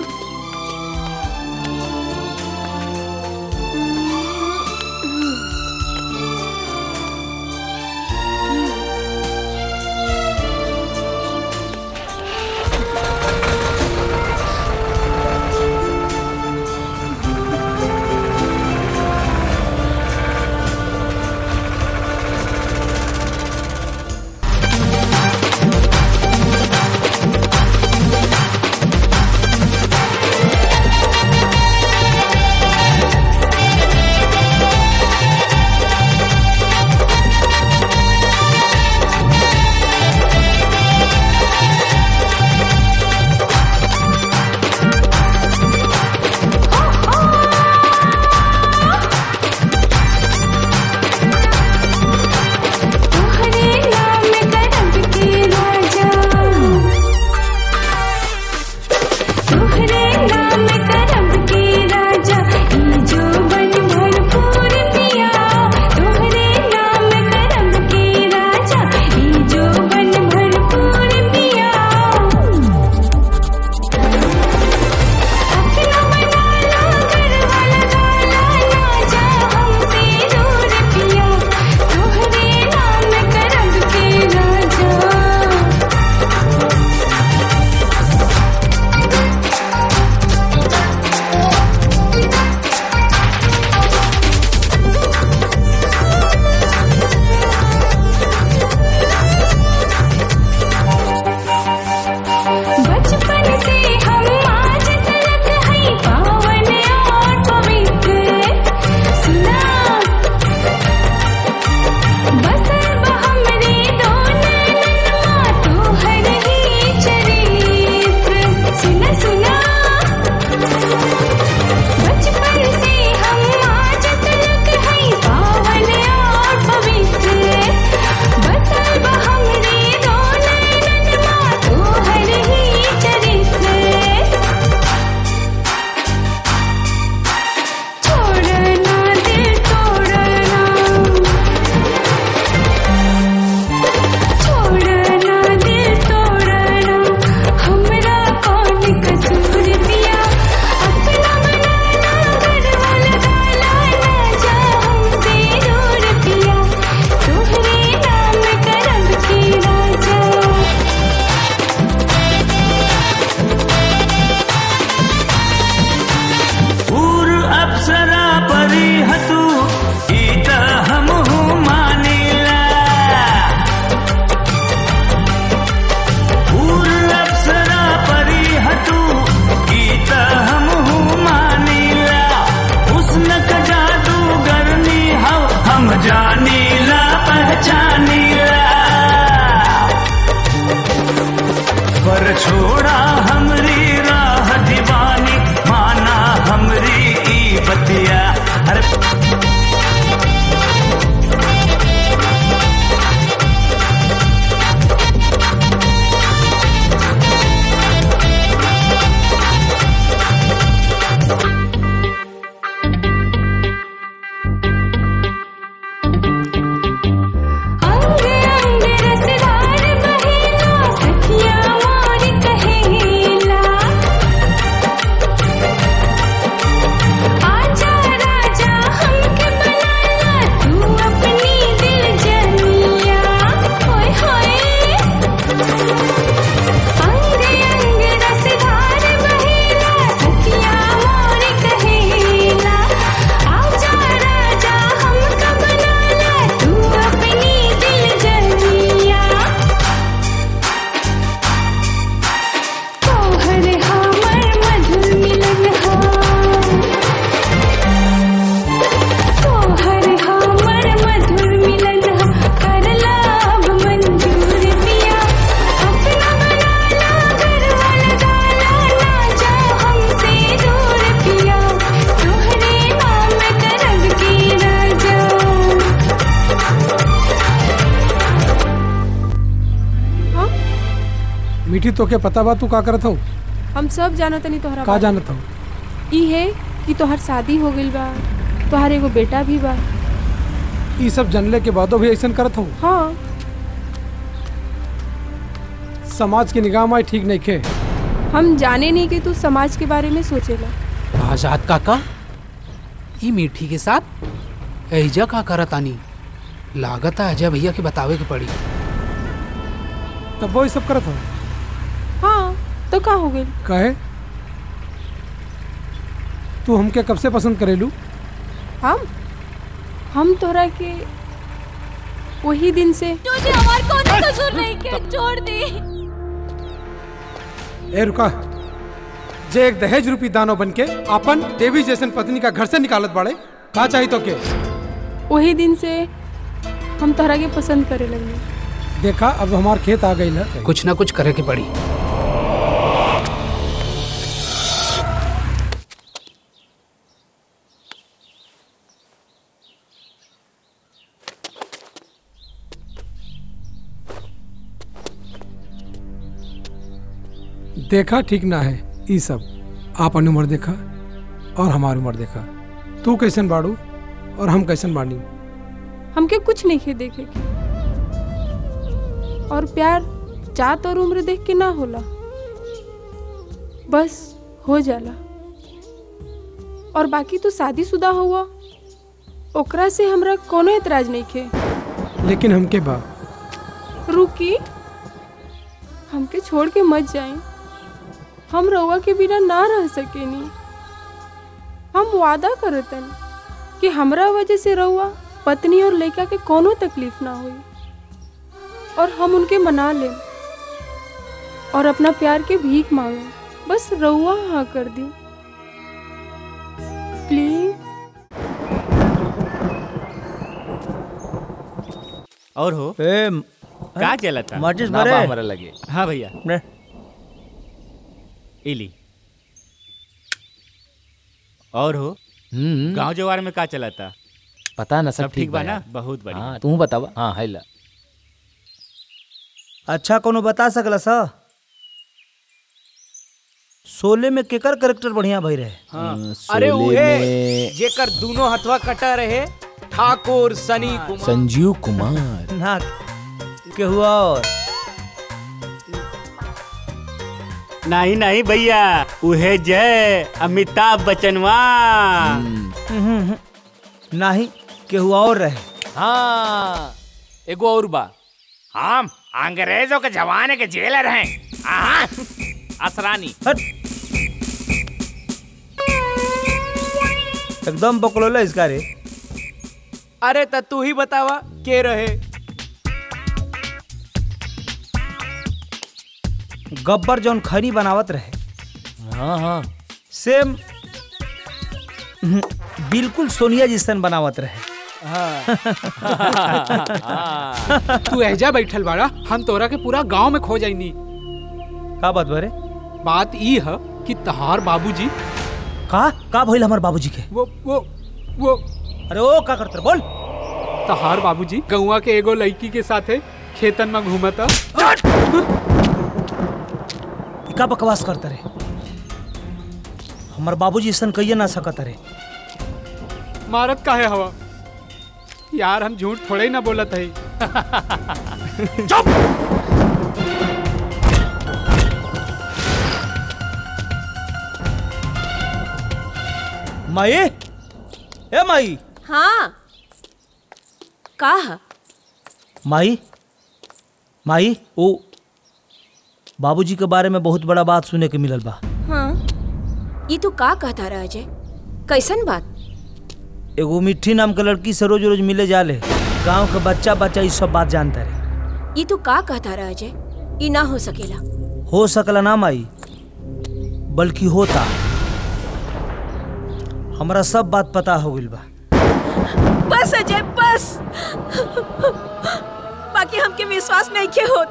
मिठी तो के पता बा तू का करत हो? हम सब जानत नहीं तोहरा का बारे। जानत हो? ई है कि तोहर शादी हो गइल बा, तोहर एगो बेटा भी बा। ई सब जानले के बादो भी ऐसा करत हो? हाँ। समाज की निगाह में ठीक नहीं खे। हम जाने नहीं कि तू समाज के बारे में सोचेला। आजाद काका ई मीठी के साथ एजा का करत आनी? लागत है अजय भैया के बतावे के पड़ी। तब वो सब करत हो? हाँ तो का हो गइल? कहे तू हमके कब से पसंद करेलू? हम हम तोहरा के वही दिन से। तुझे हमार कोनो कसूर नहीं के, छोड़ दे। ए रुका, जे एक दहेज रूपी दानो बनके अपन देवी जैसन पत्नी का घर से निकालत बाड़े, का चाहिए तो के? वही दिन से हम तोहरा के पसंद करे लगे। देखा अब हमार खेत आ गई है। कुछ ना कुछ करे के पड़ी। देखा ठीक ना है ई सब। आपन उम्र देखा और हमारी उम्र देखा। तू कैसन बाड़ू और हम कैसन बानी। हमके कुछ नहीं खे देखे के। और प्यार जात और उम्र देख के ना होला, बस हो जाला। और बाकी तो शादीशुदा हुआ, ओकरा से हमरा कोनो एतराज नहीं खे। लेकिन हमके बा। रुकी, हमके छोड़ के मत जाए। हम रउआ के बिना ना रह सकेनी। हम वादा करतन कि हमरा वजह से रउआ पत्नी और लड़का के कोनो तकलीफ ना हुई, और हम उनके मना लें और अपना प्यार के भीख मांगे। बस रउआ हाँ कर दी प्लीज। और हो ए, का चला था? माचिस ना भरे? बा हमारा लगे। हाँ भैया ने। इली। और हो गांव जवार में का चला था? पता ना, सब, सब ठीक बा ना? बहुत बढ़िया। हाँ, तू बतावा। हाँ है ला। अच्छा कोनो बता सकला सा? शोले में केकर कैरेक्टर बढ़िया भई रहे? हाँ। अरे उहे जेकर दोनों हथवा कटा रहे, ठाकुर सनी कुमार। संजीव कुमार ना के हुआ और नहीं नहीं भैया, उहे जय अमिताभ बच्चनवा। नहीं के हुआ और रहे। हाँ एगो और बा। हम अंग्रेजों के जमाने के जेलर हैं। हाँ, असरानी। एकदम बकलोला इसका रे। अरे त तू ही बतावा के रहे? गब्बर जौन खरी बनावत रहे। हाँ हाँ सेम बिल्कुल सोनिया जिसन बनावत रहे। तू एजा बैठल बाड़ा, हम तोरा के पूरा गांव में खो जाइनी। का बात बरे? बात ई है कि तहार बाबूजी का का भइल हमर बाबूजी के? वो वो वो अरे ओ का करत बोल। तहार बाबूजी गौवा के एगो लड़की के साथे खेतन में घूमता। का बकवास करता रे? हमर बाबूजी ऐसा कहिए ना सकत रे। मारत काहे हवा यार, हम झूठ थोड़े ही ना बोलत है। चुप। माई, ए माई। हाँ का? माई माई ओ बाबूजी के बारे में बहुत बड़ा बात सुने के मिलल बा। हाँ ये तू का कहता रहा अजय? कैसन बात? एगो मिठी नाम के लड़की से रोज रोज मिले जाले। गांव के बच्चा बच्चा इस सब बात जानता रहे। ये तू का कहता रहा अजय? ये ना हो सकेला। हो सकला ना माई, बल्कि होता। हमरा सब बात पता हो गइल बा। बस अजय बस, बाकी हमके विश्वास नहीं के होत।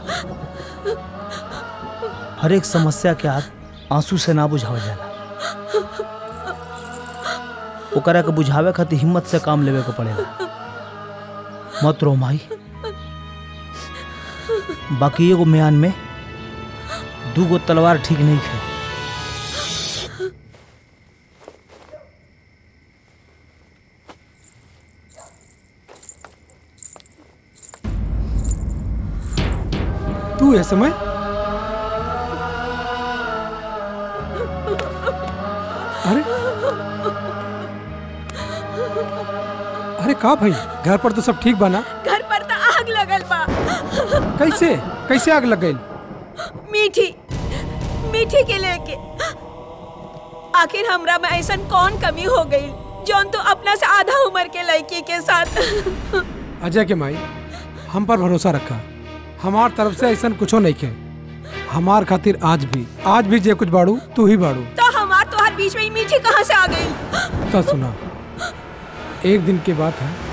हर एक समस्या के आग आंसू से ना बुझावल जाला। ओकरा के बुझावे खातिर हिम्मत से काम लेवे के पड़ेला। मत रो माई, बाकी एगो म्यान में दू गो तलवार ठीक नहीं है। तू है समय? अरे अरे का भाई, घर पर तो सब ठीक बना? घर पर तो आग लगल बा। कैसे कैसे आग लग गई? मीठी मीठी के लेके। आखिर हमरा में ऐसा कौन कमी हो गई जौन तो अपना से आधा उम्र के लड़की के साथ। अजय के माई हम पर भरोसा रखा, हमार तरफ से ऐसा कुछ नहीं के। हमार खातिर आज भी आज भी जे कुछ बाड़ू तू ही बाड़ू। तो हमार तो हर बीच में ही मीठी कहाँ से आ गई? तो सुना, एक दिन की बात है,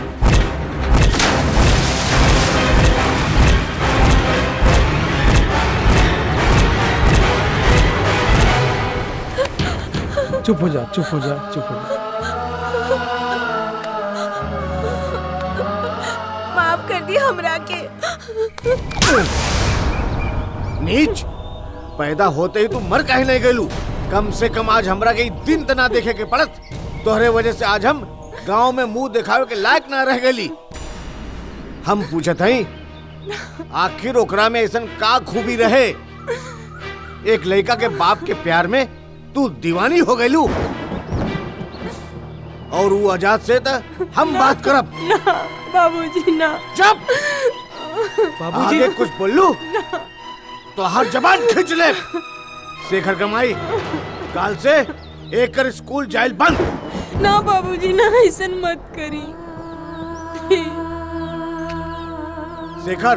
चुप हो जा चुप हो जा चुप हो जा। माफ कर दी हमरा के। नीच, पैदा होते ही तू मर काहे नहीं गलू? कम से कम आज हमरा के दिन तना देखे के पड़त। तोहरे वजह से आज हम गांव में मुंह दिखावे के लायक ना रह गली। हम पूछत हई आखिर ओकरा में ऐसा का खूबी रहे? एक लड़का के बाप के प्यार में तू दीवानी हो गईलू। और वो आजाद से त हम बात करब। ना बाबूजी ना। चुप। बाबूजी कुछ बोलू तो हर जबान खींच ले। शेखर कमाई काल से एक कर स्कूल जाइल बंद। ना बाबूजी ना, ऐसा मत करी। शेखर,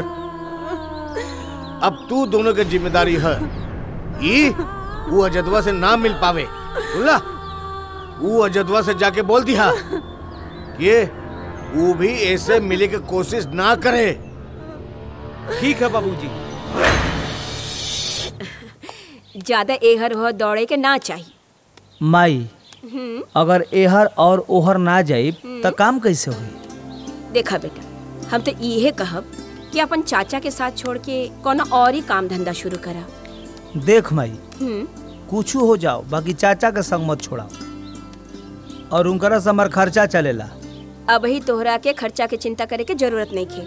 अब तू दोनों की जिम्मेदारी है। ये वो अजदवा से ना मिल पावे, बोला? वो अजदवा से जाके बोल दिया कि वो भी ऐसे मिले की कोशिश ना करे। ठीक है बाबूजी। ज्यादा एहर हो दौड़े के ना चाहिए। माई, अगर एहर और ओहर ना जाई तो काम कैसे हुई? देखा बेटा, हम तो यही कहब कि अपन चाचा के साथ छोड़ के कोनो और ही काम धंधा शुरू करा। देख माई, कुछ हो जाओ बाकी चाचा के संग मत छोड़ाओ, और उनकरा से हमार खर्चा चलेला। अब ही तोहरा के खर्चा के चिंता करे के जरूरत नहीं खे।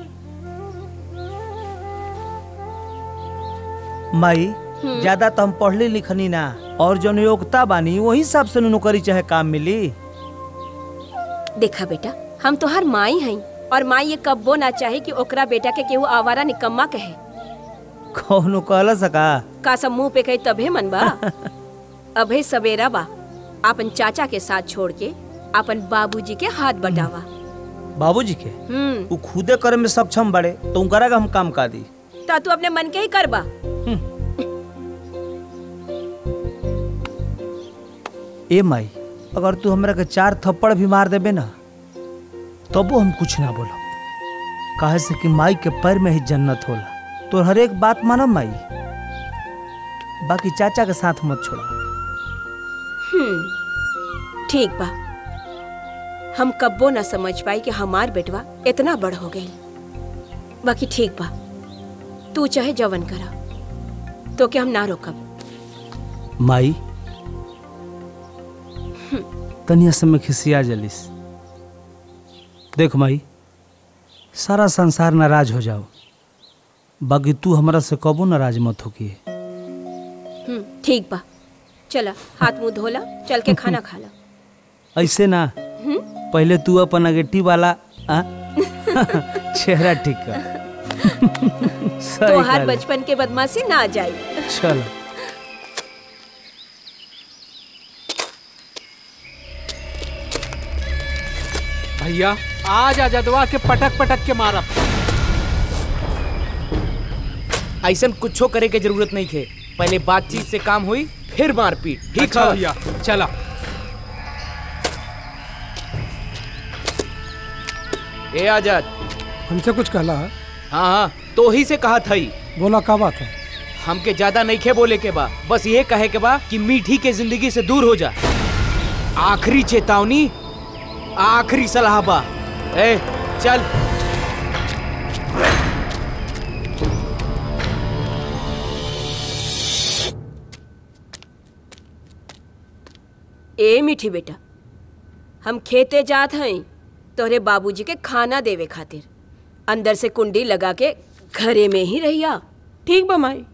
माई, ज्यादा तो हम पढ़ली लिखनी ना, और जो योग्यता बानी वही हिसाब से नौकरी चाहे काम मिली। देखा बेटा, हम तो हर माई हई, और माई ये कब्बो ना चाहे कि ओकरा बेटा के केहू आवारा निकम्मा कहे। कौनो कहला सका का सब मुंह पे कही तभे मन बा। अभे सवेरा बा, अपन चाचा के साथ छोड़ के अपन बाबूजी के हाथ बटावा। बाबूजी के हम्म वो खुदे करे में सक्षम बड़े तो उनकरा का हम काम का दी। ता तू अपने मन के ही करबा। ए माई, अगर तू हमरा के चार थप्पड़ भी मार देबे ना तबो हम कुछ ना बोलब, काहे से कि माई के पैर में ही जन्नत होला। तो हर एक बात मानब माई, बाकी चाचा के साथ मत छोड़ा। हम्म ठीक बा। हम कब्बो ना समझ पाई कि हमार बेटवा इतना बड़ हो गई। बाकी ठीक बा, तू चाहे जवन करा, तो क्या हम ना रोकब। माई, तनिया समय खिसिया जलिस। देख माई, सारा संसार नाराज हो जाओ, बाकी तू हमरा से कबो नाराज मत हो किए। हम्म ठीक बा, चला हाथ मुंह धोला, चल के खाना खा ला। ऐसे ना, पहले तू अपन अगेटी वाला चेहरा ठीक कर। तो हर बचपन के बदमाशी ना आ जाए। चल भैया, आज अजदवा के पटक पटक के मारा। ऐसा कुछो करे के जरूरत नहीं थे। पहले बातचीत से काम हुई, फिर मारपीट। ठीक है भैया, चला। ए आजाद, हमसे कुछ कहला? हाँ हाँ, तो ही से कहा था ही। बोला का बात है? हमके ज्यादा नहीं खे बोले के बा, बस ये कहे के बा कि मीठी के जिंदगी से दूर हो जा। आखिरी चेतावनी, आखिरी सलाह बा। ए चल। ए मीठी बेटा, हम खेते जात हई तोहरे बाबूजी के खाना देवे खातिर। अंदर से कुंडी लगा के घरे में ही रहिया। ठीक बा माई।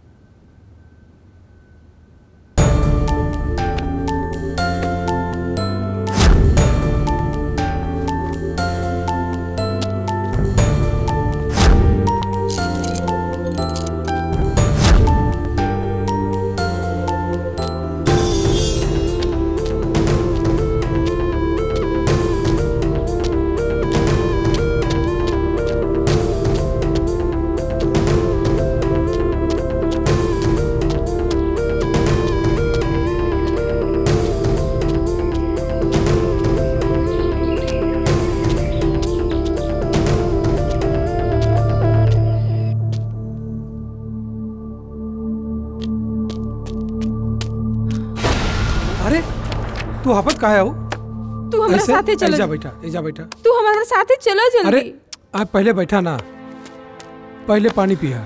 तू हाफत कहाँ हो? तू हमारे साथे चलो। एजा बैठा, एजा बैठा। तू हमारे साथे चलो जल्दी। अरे आप पहले बैठा ना, पहले पानी पिया।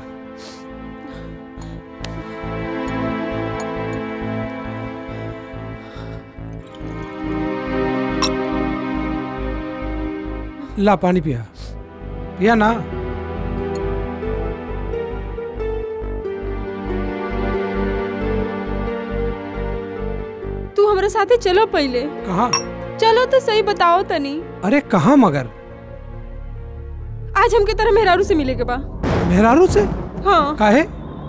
ला पानी पिया, पिया ना। तू हमारे साथे चलो पहले। कहाँ? चलो तो सही बताओ तनी। अरे कहाँ मगर? आज हमके तरह मेहरारू से मिले के बा। मेहरारू से? हाँ। काहे?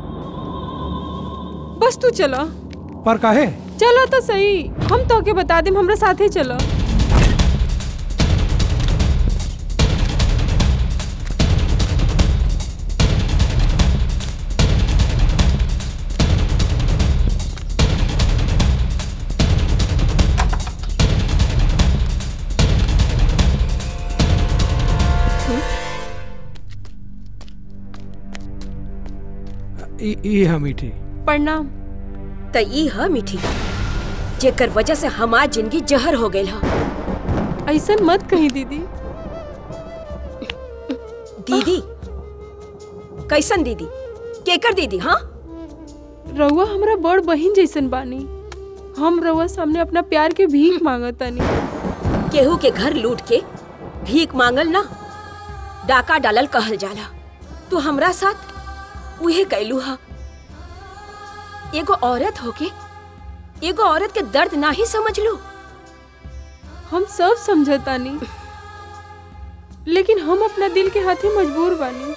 बस तू चलो। पर काहे? चलो तो सही, हम तो के बता देम, हमरा साथे चलो। ई है मीठी। प्रणाम। त ई है मीठी, जेकर वजह से हमार जिंदगी जहर हो गई। ऐसा मत कही दीदी। दीदी? कैसन दीदी? केकर दीदी? हाँ, रउआ हमरा बड़ बहिन जैसन बानी। हम रउआ सामने अपना प्यार के भीख मांगतानी। केहू के घर लूट के भीख मांगल ना, डाका डालल कहल जाला। तू हमरा साथ उहे कैलू हा। एगो औरत होके एगो औरत के दर्द ना ही समझ लो। हम सब समझतानी, लेकिन हम अपना दिल के हाथे मजबूर बानी।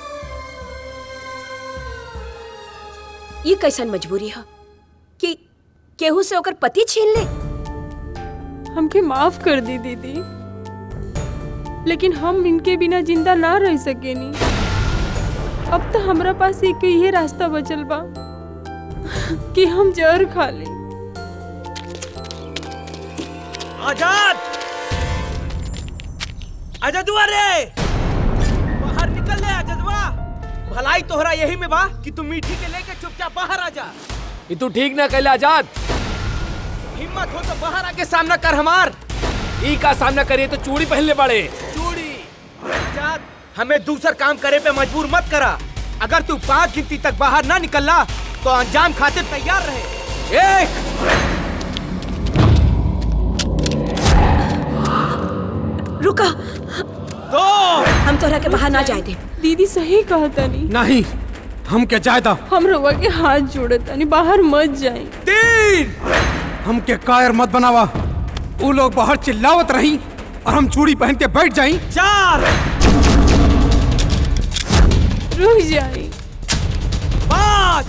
ये कैसन मजबूरी है कि केहू से ओकर पति छीन ले? हमके माफ कर दी दीदी, लेकिन हम इनके बिना जिंदा ना रह सकेनी। अब तो हमरा पास एक ही रास्ता बचल बा कि हम जहर खा ले। आजाद, आजादुआ रे, बाहर निकल ले आजादुआ। भलाई तोहरा यही में बा कि तू मीठी के लेके चुपचाप बाहर आ जा। ये तू ठीक ना कहला आजाद। हिम्मत हो तो बाहर आके सामना कर हमार। ई का सामना करिए तो चूड़ी पहन ले बड़े। चूड़ी? आजाद, हमें दूसर काम करे पे मजबूर मत करा। अगर तू पांच गिनती तक बाहर ना निकलना तो अंजाम खातिर तैयार रहे। एक, रुका। दो। हम तोहरा के बाहर ना जाए दे। दीदी सही कहतानी। नहीं, हम क्या चाहता? हम रउआ के हाथ जोड़तानी, बाहर मत जाए। तीन। हम के कायर मत बनावा। वो लोग बाहर चिल्लावत रही और हम चूड़ी पहन के बैठ जाई। चार। रुक जाए। पाँच।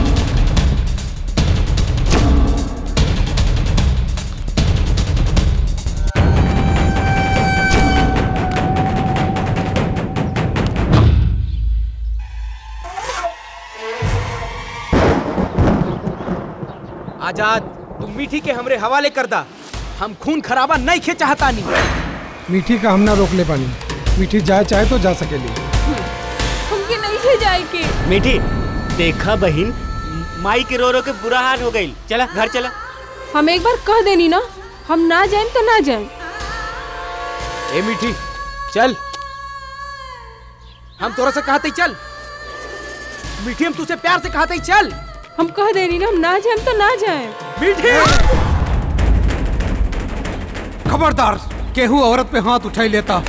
आजाद, तुम मीठी के हमरे हवाले कर दा। हम खून खराबा नहीं खे चाहता नहीं। मीठी का हम ना रोक ले पानी। मीठी जाए चाहे तो जा सकेली। हमके नहीं खे जाए के। मीठी, देखा बहिन, माई के रो रो के बुरा हाल हो गई। चला घर चला। हम एक बार कह देनी ना, हम ना जाए तो ना जाए। ए मीठी, चल। हम तोरा से कहते ही चल। मीठी, हम तुझसे प्यार से कहते ही चल। हम कह देनी ना, हम ना जाए तो ना जाए। मीठी, खबरदार केहू औरत पे हाथ उठाई लेता।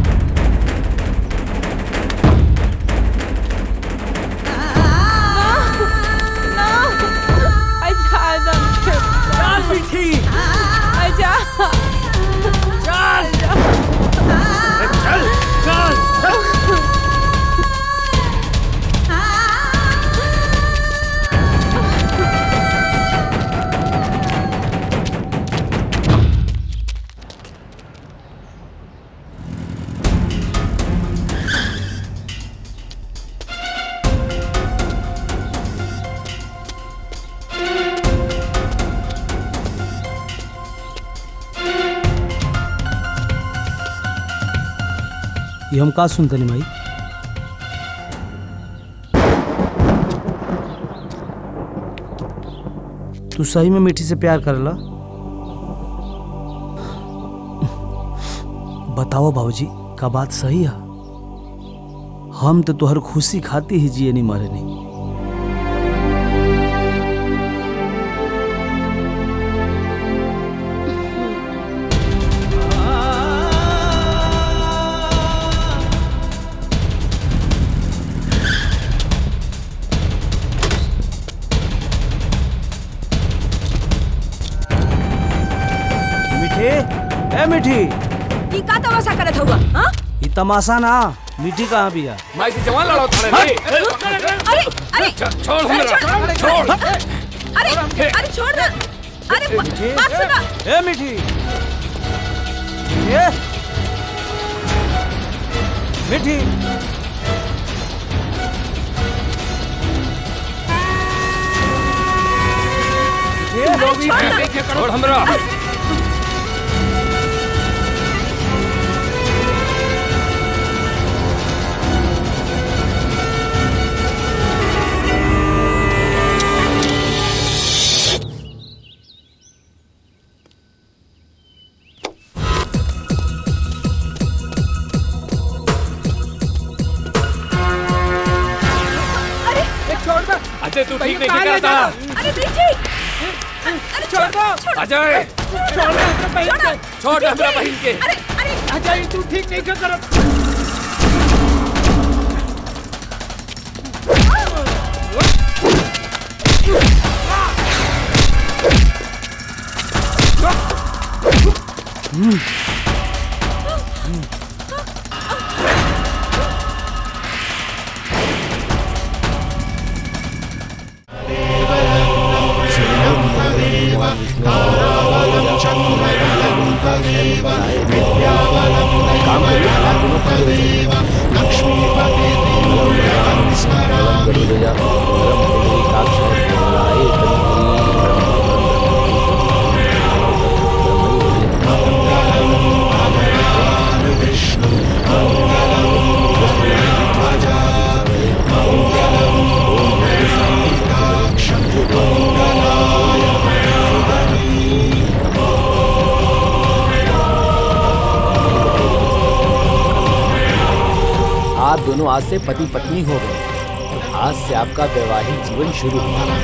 ये हम का सुनते नहीं माई? तू सही में मीठी से प्यार करला? बताओ बाबूजी, का बात सही है? हम तो तुहर खुशी खाती ही जिए नहीं मारे नहीं। ए मीठी, ई का तमाशा करत हुआ? हां? ई तमाशा ना, मीठी कहाँ भी है? माई से जवान लड़ाओ थाने रे। अरे अरे छोड़ हमरा, छोड़। अरे अरे छोड़ ना। अरे बात सुनो। ए मीठी, ए मीठी, ए छोड़ हमरा। अजय तू ठीक नहीं करता। अरे मीठी, अरे छोड़ दो। अजय छोड़ दो, छोड़ दो हमरा बहन के। अरे अरे अजय तू ठीक नहीं कर। आप दोनों आज से पति पत्नी हो गए। आज से आपका वैवाहिक जीवन शुरू हुआ।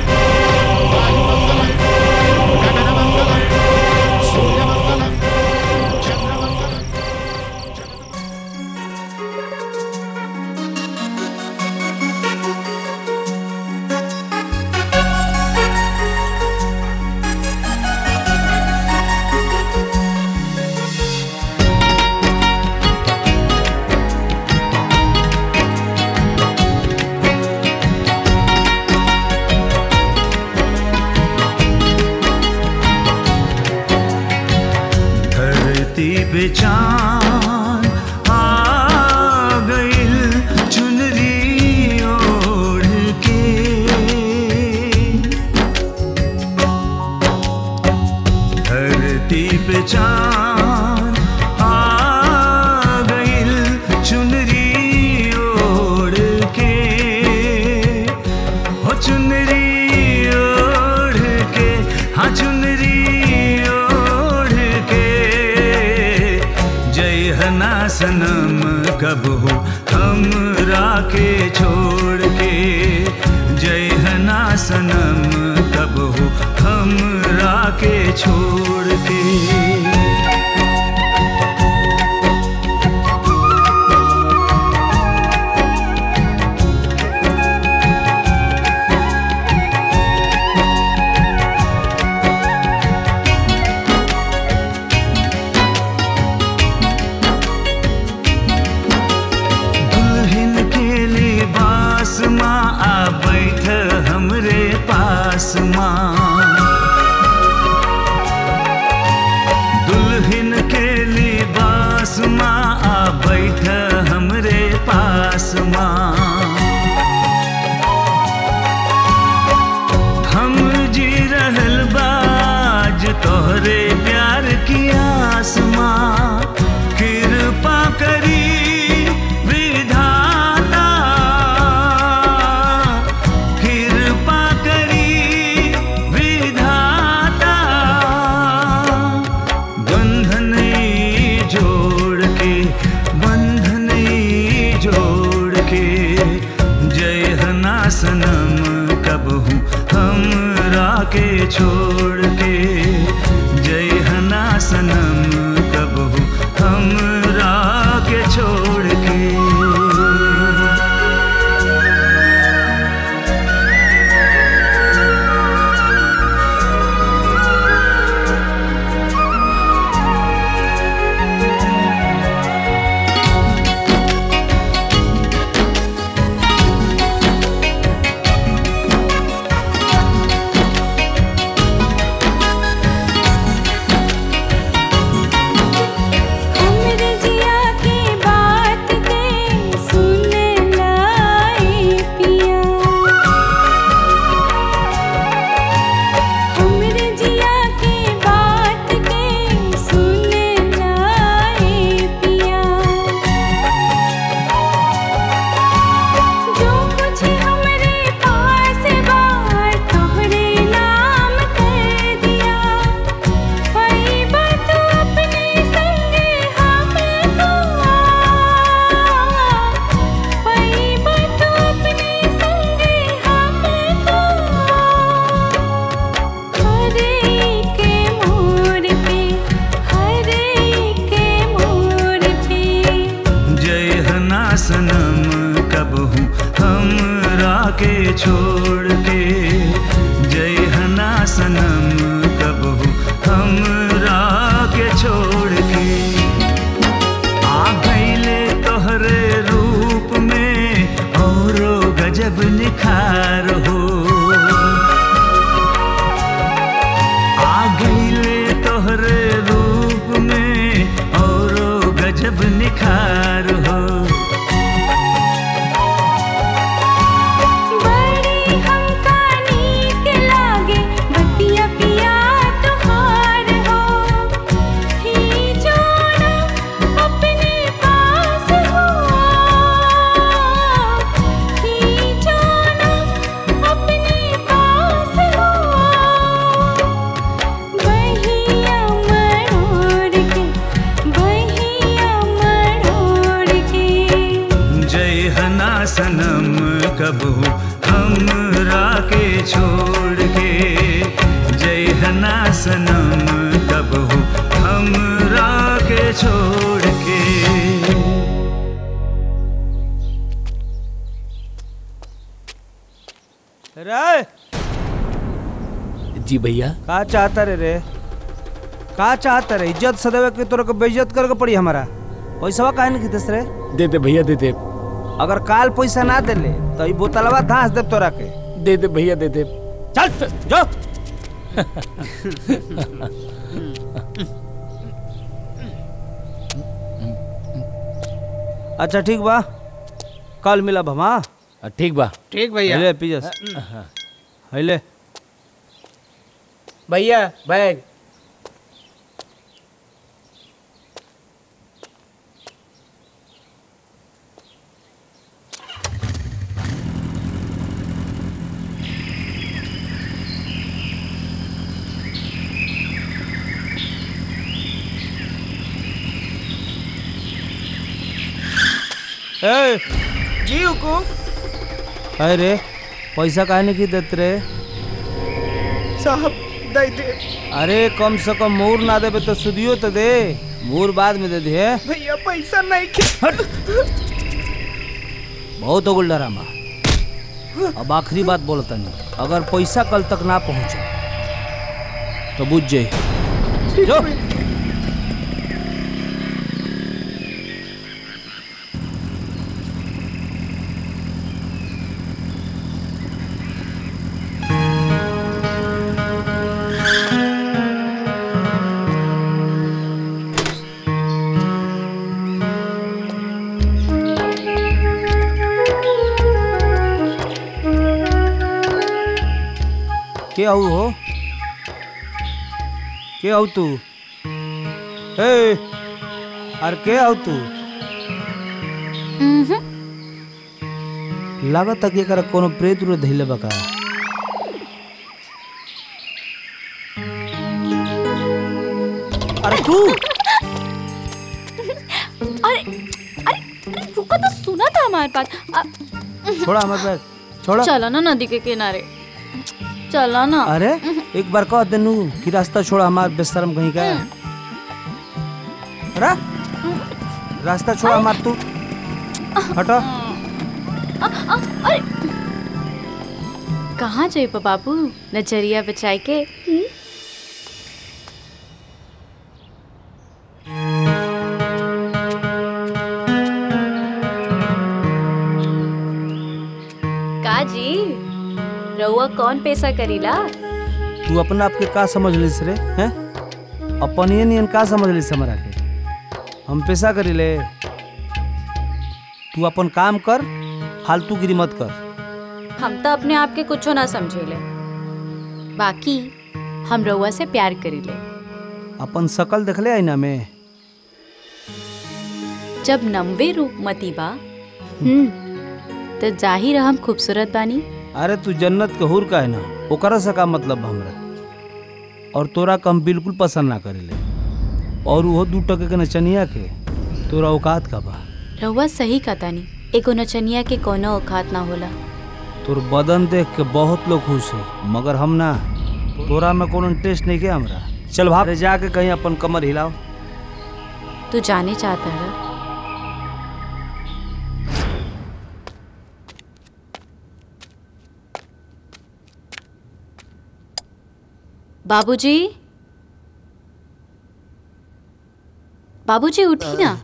बेचान आ गइल चुनरी ओढ़ के, धरती पे चान आ गइल चुनरी ओढ़ के, हो चुनरी ओढ़ के, हाँ चुनरी सनम कब हो हमरा के छोड़ के, जय हना सनम कब हो हमरा के छोड़ के। तोहरे प्यार की आसमां कृपा करी विधाता, कृपा करी विधाता। बंधन ई जोड़ के, बंधन ई जोड़ के, जय हना सनम कबहू हमरा के छोड़ के, जय हना सनम कबहू हमरा के छोड़ के। हमरे जिया की बात के सुन लाए पिया, हमरे जिया की बात के सुन लाए पिया। जो कुछ हमरे पास बार तोहरे नाम कर दिया, वही बात अपने संगे हमको, वही बात अपने संगे हमको। हर एक मोड़ पे, हर एक मोड़ पे, जय हना सनम कबहू हमरा के छोड़ के, जय हना सनम कबहू हमरा के छोड़ के। आ गईले तोहरे रूप में औरो गजब निखार हो, आ गईले तोहरे रूप में औरो गजब निखार हो। बड़ी हमका नीक लागे बतिया पिया तुहार हो, ही जोड़ा अपने पास हो, ही जोड़ा अपने पास हो। बहिया मरोड़ के, बहिया मरोड़ के, जय हना सनम कबहू हमरा के छोड़ के, जय हना सनम कबहू हमरा के छोड़ के। रे जी भैया। का चाहता रे रे का चाहता रे? इज्जत सदैव के तोरा के बेइज्जत करके पड़ी हमारा। पैसा काहे नहीं देस रे? दे दे भैया दे दे। अगर काल पैसा ना देले तो ई बोतलवा धांस देब तोरा के। दे दे भैया दे दे। चल जो। अच्छा ठीक बा, कल मिलब हम। हाँ ठीक बा। ठीक भैया। ले पीजस ले भैया बैग। ए जी हुकुम। अरे पैसा काहे नहीं देते रे? साहब दे दे। अरे कम से कम मोर ना देबे तो सुदियो तो दे। मोर बाद में दे दे। भैया पैसा नहीं खे। बहुत हो गुल डरामा। अब आखिरी बात बोलता नहीं, अगर पैसा कल तक ना पहुंचे तो बुझ जाए। जो क्या हो? के आउ तू? ए, अरे के आउ तू? लागत कि एकरा कोनो प्रेत उरे धइले बा का? अरे तू अरे अरे अरे रुको तो, सुना था हमारे पास। छोड़ा हमारे बैग, छोड़ा। चला ना नदी के किनारे, चला ना। अरे एक बार कह देनू कि रास्ता छोड़ा, हमार बेशरम कहीं का। अरे रास्ता छोड़ा हमार, तू हटो। अरे कहाँ जाए बाबू नजरिया बचाई के? काजी रउआ कौन पैसा करीला? तू अपना आपके का समझ लिस रे? हैं अपन ये नियन का समझ लिस हमरा के? हम पैसा करीले? तू अपन काम कर, फालतू गिरी मत कर। हम तो अपने आप के कुछो ना समझेले, बाकी हम रउआ से प्यार करीले। अपन शकल देखले आईना में? जब नम्बे रूप मती बा हम्म तो जाहिर हम खूबसूरत बानी। अरे तू जन्नत के हुर का है ना, ओकरा से का मतलब हमरा? और तोरा कम बिल्कुल पसंद ना करेले, और वो दू टके के नचनिया के तोरा औकात का बा? रउआ सही कहतानी, एगो नचनिया के कोनो औकात ना होला। तोर बदन देख के बहुत लोग खुश है, मगर हम ना, तोरा में कोनो इंटरेस्ट नहीं के हमरा। चल भाग, जाके कहीं अपन कमर हिलाओ। तू जाने चाहता है? बाबूजी, बाबूजी उठी ना।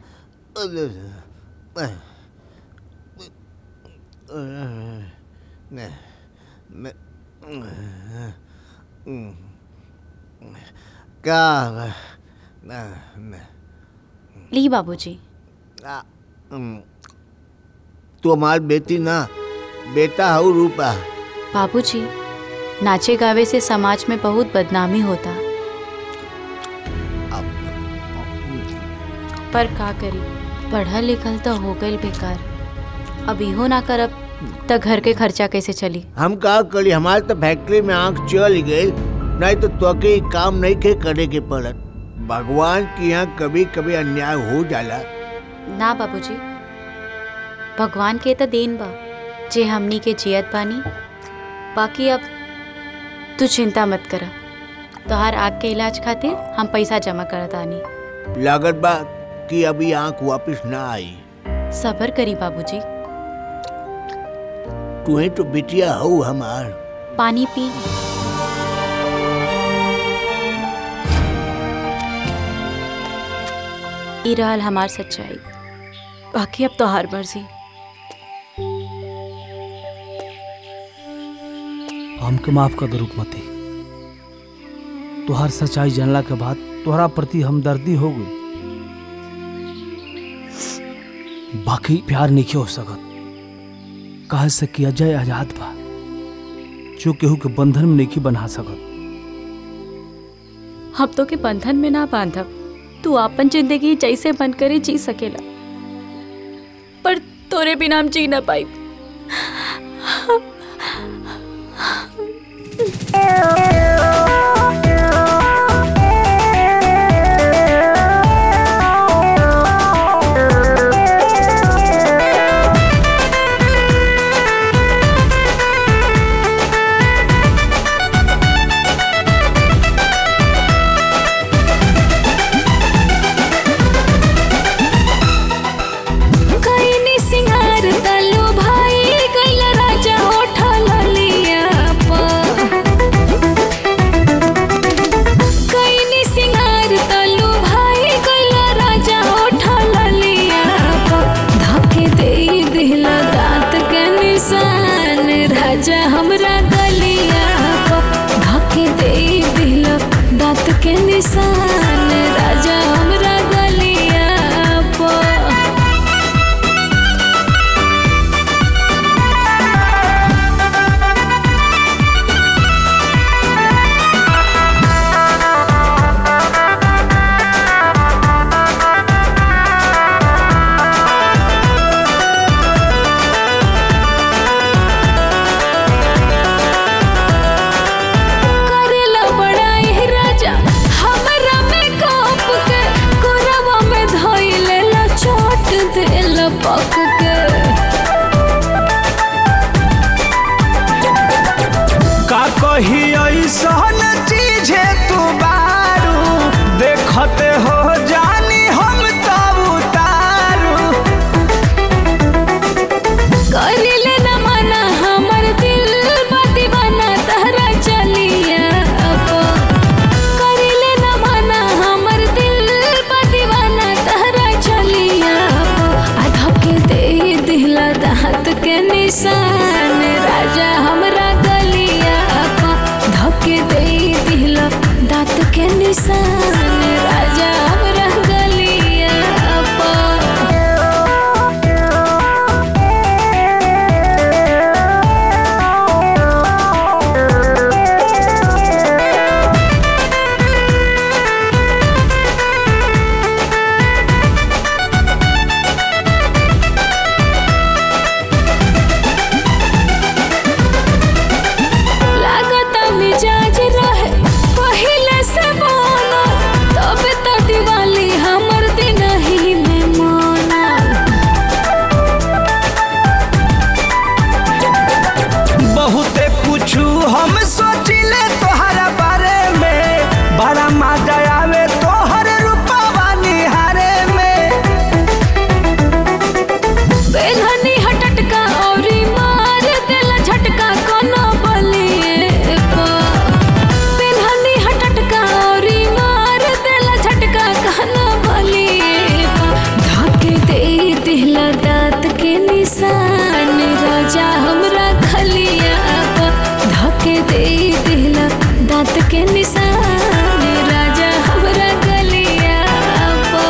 क्या ली बाबूजी। तू हमार बेटी ना, बेटा हूँ रूपा। बाबूजी नाचे गावे से समाज में बहुत बदनामी होता, पर का करी, पढ़ल लिखल तो हो गई बेकार। अब इहो ना करब तो घर के खर्चा कैसे चली? हम का करी, हमारे तो फैक्ट्री में आंख चल गई, नहीं तो तोके काम नहीं के करे के पड़त। भगवान की यहाँ कभी कभी अन्याय हो जाला। ना बाबूजी, भगवान के तो देन बा जे हमनी के जियत बानी। बाकी अब तू चिंता मत करा, तोहार आँख के इलाज खातिर हम पैसा जमा करत आनी। लागत बा कि अभी आँख वापस ना आई। सबर करी बाबूजी। तू तो बिटिया हो हमार। पानी पी। ई रहल हमार सच्चाई, बाकी अब तोहार मर्जी। हमके माफ कर दे रुकमती, तुहार सच्चाई जानला के बाद तोहरा प्रति हमदर्दी हो गई, बाकी प्यार नहीं हो सकत। कहे से कि अजय आजाद बा, जो केहू के बंधन में नहीं बना सकत। हम तो के बंधन में ना बांधब, तू अपन जिंदगी जैसे मन करे जी सकेला, पर तोरे बिना हम जी ना पाई। चढ़ते हो जानी हम तो उतारू। करिले न मना हमर दिल बा दीवाना तहरा चलिया अब। करिले न मना हमर दिल बा दीवाना तहरा चलिया अब। आधा के दे दिला दांत के निशान राजा हमरा गलिया अब। धके दे दिला दांत के निशान राजा हमरा गलिया अब। लागता मिजाज रहे पहिले से बोला तब तो दिवाली हमर दिन ही में माना। बहुते पूछू हम सोचिले तोहरा बारे में, बड़ा मजा आवे तोहर रूपवा निहारे में। बेलहनी हटटका औरी मार देला झटका कोनो बलिए पा। बेलहनी हटटका औरी मार देला झटका कोनो बलिए पा। धके दे दिला दांत के निशान राजा हमरा खलिया पा। धके दे दिला दांत के निशान राजा हमरा गलिया पा।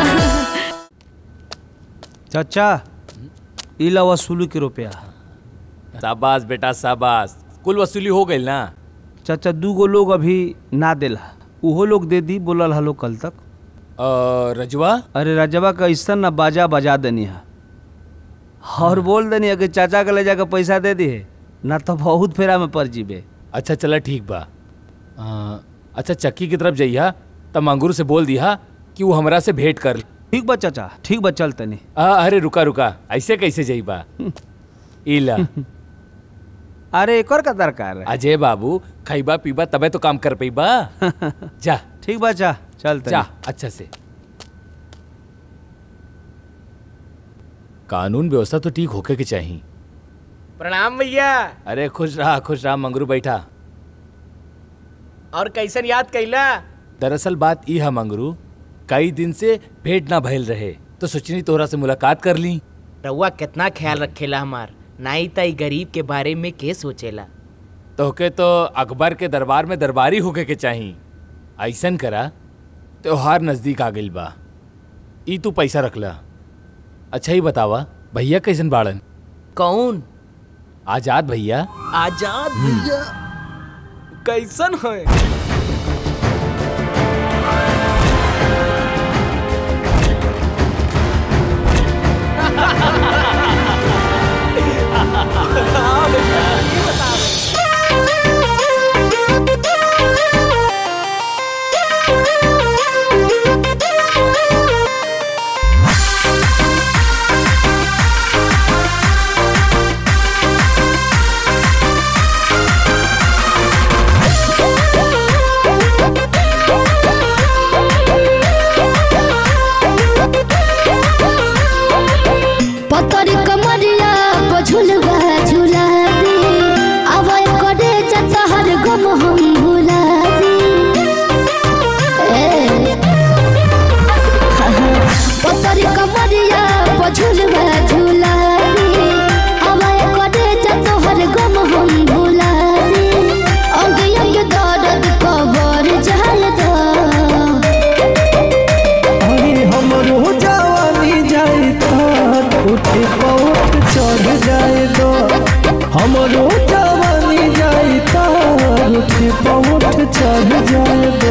चाचा इला वसूली के रुपया। शाबाश बेटा शाबाश, कुल वसूली हो गई ना। चाचा दू गो लोग अभी ना देला, उहो लोग दे दी बोलल हलो कल तक। रजवा? अरे रजवा का ऐसा ना बाजा बजा देनी है और बोल देनी है कि चाचा के ले जाकर पैसा दे दी है ना तो बहुत फेरा में पड़ जीबे। अच्छा चला ठीक बा। आ, अच्छा चक्की की तरफ जइहा तब मंगूर से बोल दिया कि वो हमरा से भेंट कर। ठीक बा चाचा, ठीक बा चल तनी। अरे रुका रुका, ऐसे कैसे जइबा? इला अरे एक और का दरकार है। अजय बाबू खाइबा पीबा तबे तो काम कर पैबा। जा ठीक बा चा चल तनी। जा अच्छा से। कानून व्यवस्था तो ठीक होके के चाहिए। प्रणाम भैया। अरे खुश रहा खुश रहा मंगरू, बैठा। और कैसन याद कैला? दरअसल बात ई है मंगरू, कई दिन से भेंट ना भइल रहे तो सोचनी तोहरा से मुलाकात कर ली। रउआ कितना ख्याल रखेला हमार, नाई ताई गरीब के बारे में के सोचेला। तोहके तो अकबर के दरबार में दरबारी होके के चाहिए। ऐसन करा, त्योहार नजदीक आ गइल बा, ई तू पैसा रखला। अच्छा ही बतावा भैया कैसन बाड़न? कौन? आजाद भैया। आजाद भैया कैसन है? पतरी कमरिया को झुलवा झुला दी, आवाज करे चतहर गम हम भुला दी। पतरी कमरिया को झुलवा झुला दी, आवाज करे चतहर गम हम भुला दी। अंग अंग दर्द कबर जाल दो, अरे हमरो जवानी जाई उठे पौट चढ़ जाए दो। हमरो जवानी जाई तार उठे पौट चढ़ जाए दो।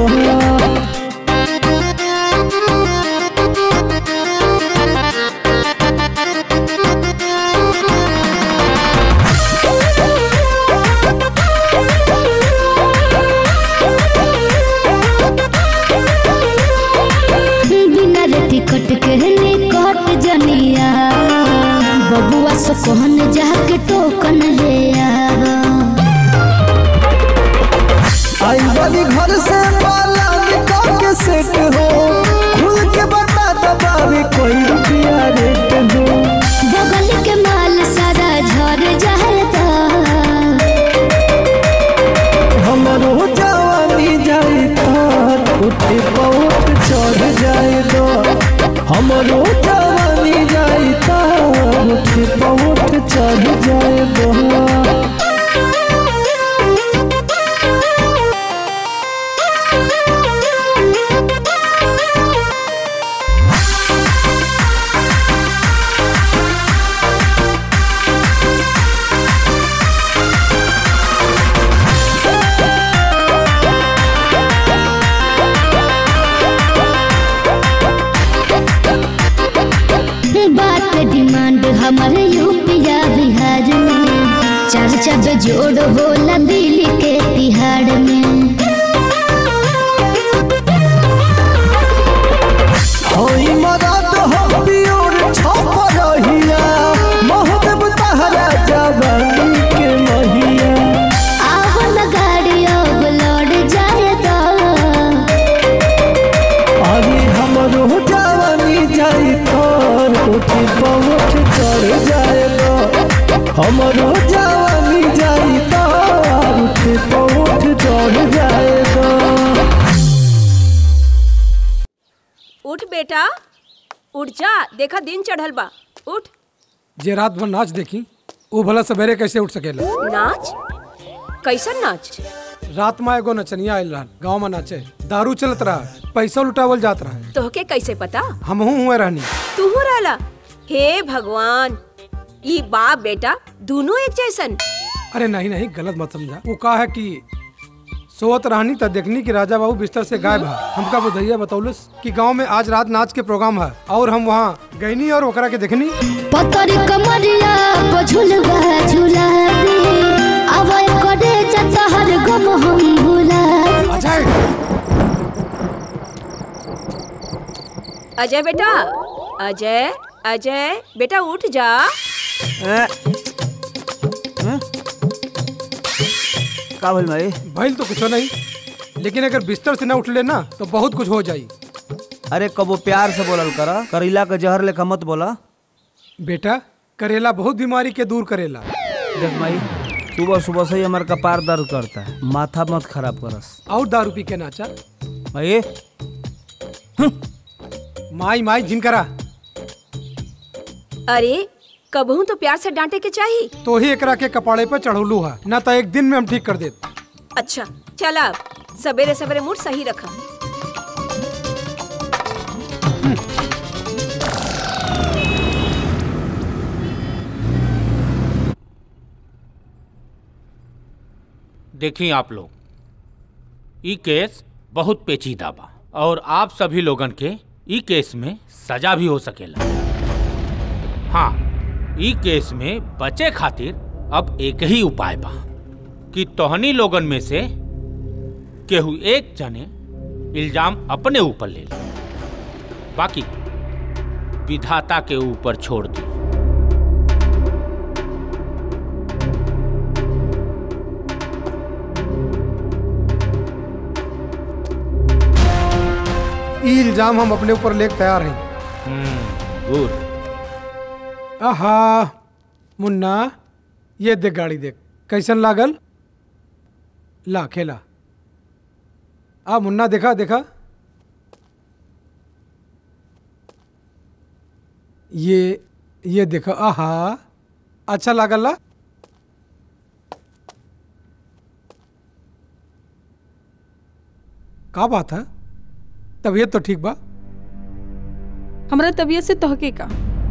बिना रे टिकट के निकट जनिया, बबुआ से कहन जाके टोकन ले आवा। आई वाली घर से पाला निकाल के सेट हो, पवट चढ़ जाए दो हमरो जवानी जाई ता उठ पवट चढ़ जाए दो डिमांड हमारे यूपिया बिहार में चर्चा बेजोड़ होला दिल्ली के तिहाड़ में होई मदद हो पियोर छप रहिया मोहब्बत तहरा जवानी के महिया आवल गाड़ी अब लौट जाए तो अरे हमरो जवानी जाई तो उठ पवट चढ़ जाए दो हमरो जवानी जाई तो उठ पवट चढ़ जाए दो उठ बेटा उठ जा, देखा दिन चढ़ल बा, उठ। जे रात भर नाच देखी वो भला सवेरे कैसे उठ सकेला? नाच? कैसन नाच? रात में एगो नचनिया आयल रहा, गाँव में नाचे, दारू चलत रहा, पैसा लुटावल जात रहा। तोहके कैसे पता? हम हुए रहनी। तू हो रहला? हे भगवान, ये बाप बेटा दोनों एक जैसन। अरे नहीं नहीं, गलत मत समझा। वो कहा है कि सोवत रहनी तब देखनी कि राजा बाबू बिस्तर से गायब है। हमका बुधैया बतौलस कि गांव में आज रात नाच के प्रोग्राम है और हम वहाँ गईनी और ओकरा के देखनी। पतर कमरिया को झुलवा झुला दे, आवाज करे जता हर गम हम भुला दे। अजय अजय बेटा, अजय अजय बेटा उठ जा। का भइल भाई? भइल तो कुछ नहीं, लेकिन अगर बिस्तर से न उठ लेना तो बहुत कुछ हो जाई। अरे कबो प्यार से बोलल करा, करेला के जहर लेखा मत बोला। बेटा करेला बहुत बीमारी के दूर करेला। देख माई, सुबह सुबह से ही हमार कपार दर्द करता है, माथा मत खराब करस। और दारू पी के नाचा भाई? माई माई जिनकरा। अरे कबहू तो प्यार से डांटे के चाहिए। तो ही एकरा के कपाड़े पे चढ़ौलू है, ना तो एक दिन में हम ठीक कर देते। अच्छा चला, सवेरे सवेरे मूड सही रखा। देखिए आप लोग, ई केस बहुत पेचीदा बा और आप सभी लोगन के ई केस में सजा भी हो सकेला। हाँ, ई केस में बचे खातिर अब एक ही उपाय बा कि तोहनी लोगन में से केहू एक जने इल्जाम अपने ऊपर ले ले, बाकी विधाता के ऊपर छोड़ दी। ई इल्जाम हम अपने ऊपर लेके तैयार हैं। गुड। आहा मुन्ना, ये देख गाड़ी देख कैसन लागल। ला खेला। आ मुन्ना देखा देखा, ये ये देखा। आहा अच्छा लागल ला। का बात है? तबीयत तो ठीक बा? हमारा तबीयत से तोहके का,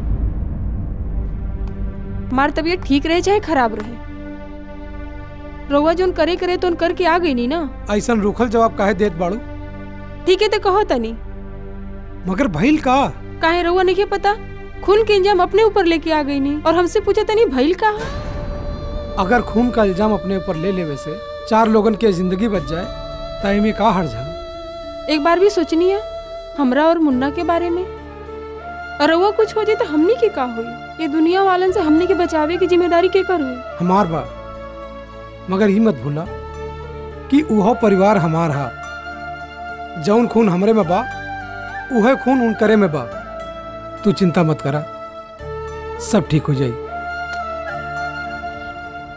हमार तबीयत ठीक रहे चाहे खराब रहे, रउआ जोन करे करे तो करके आ गई नी ना। ऐसा रूखल जवाब काहे देत बाड़ू? ठीक है तो कहो तनी। मगर भइल का? काहे रउआ नहीं पता? खून के इल्जाम अपने ऊपर लेके आ गई नी और हमसे पूछा तनी भइल का? अगर खून का इल्जाम अपने ऊपर ले लेवे से चार लोगन के जिंदगी बच जाए तो इमे का हर्ज है? एक बार भी सोचनी है हमरा और मुन्ना के बारे में। और रउआ कुछ हो जाए तो हमनी के का हुई? ये दुनिया वालन से हमनी के बचावे की जिम्मेदारी के कर हुई? हमार बा, मगर ही मत भूला कि उहो परिवार हमार हा। जौन खून हमरे में बा उहे खून उन करे में बा। तू चिंता मत करा, सब ठीक हो जाई।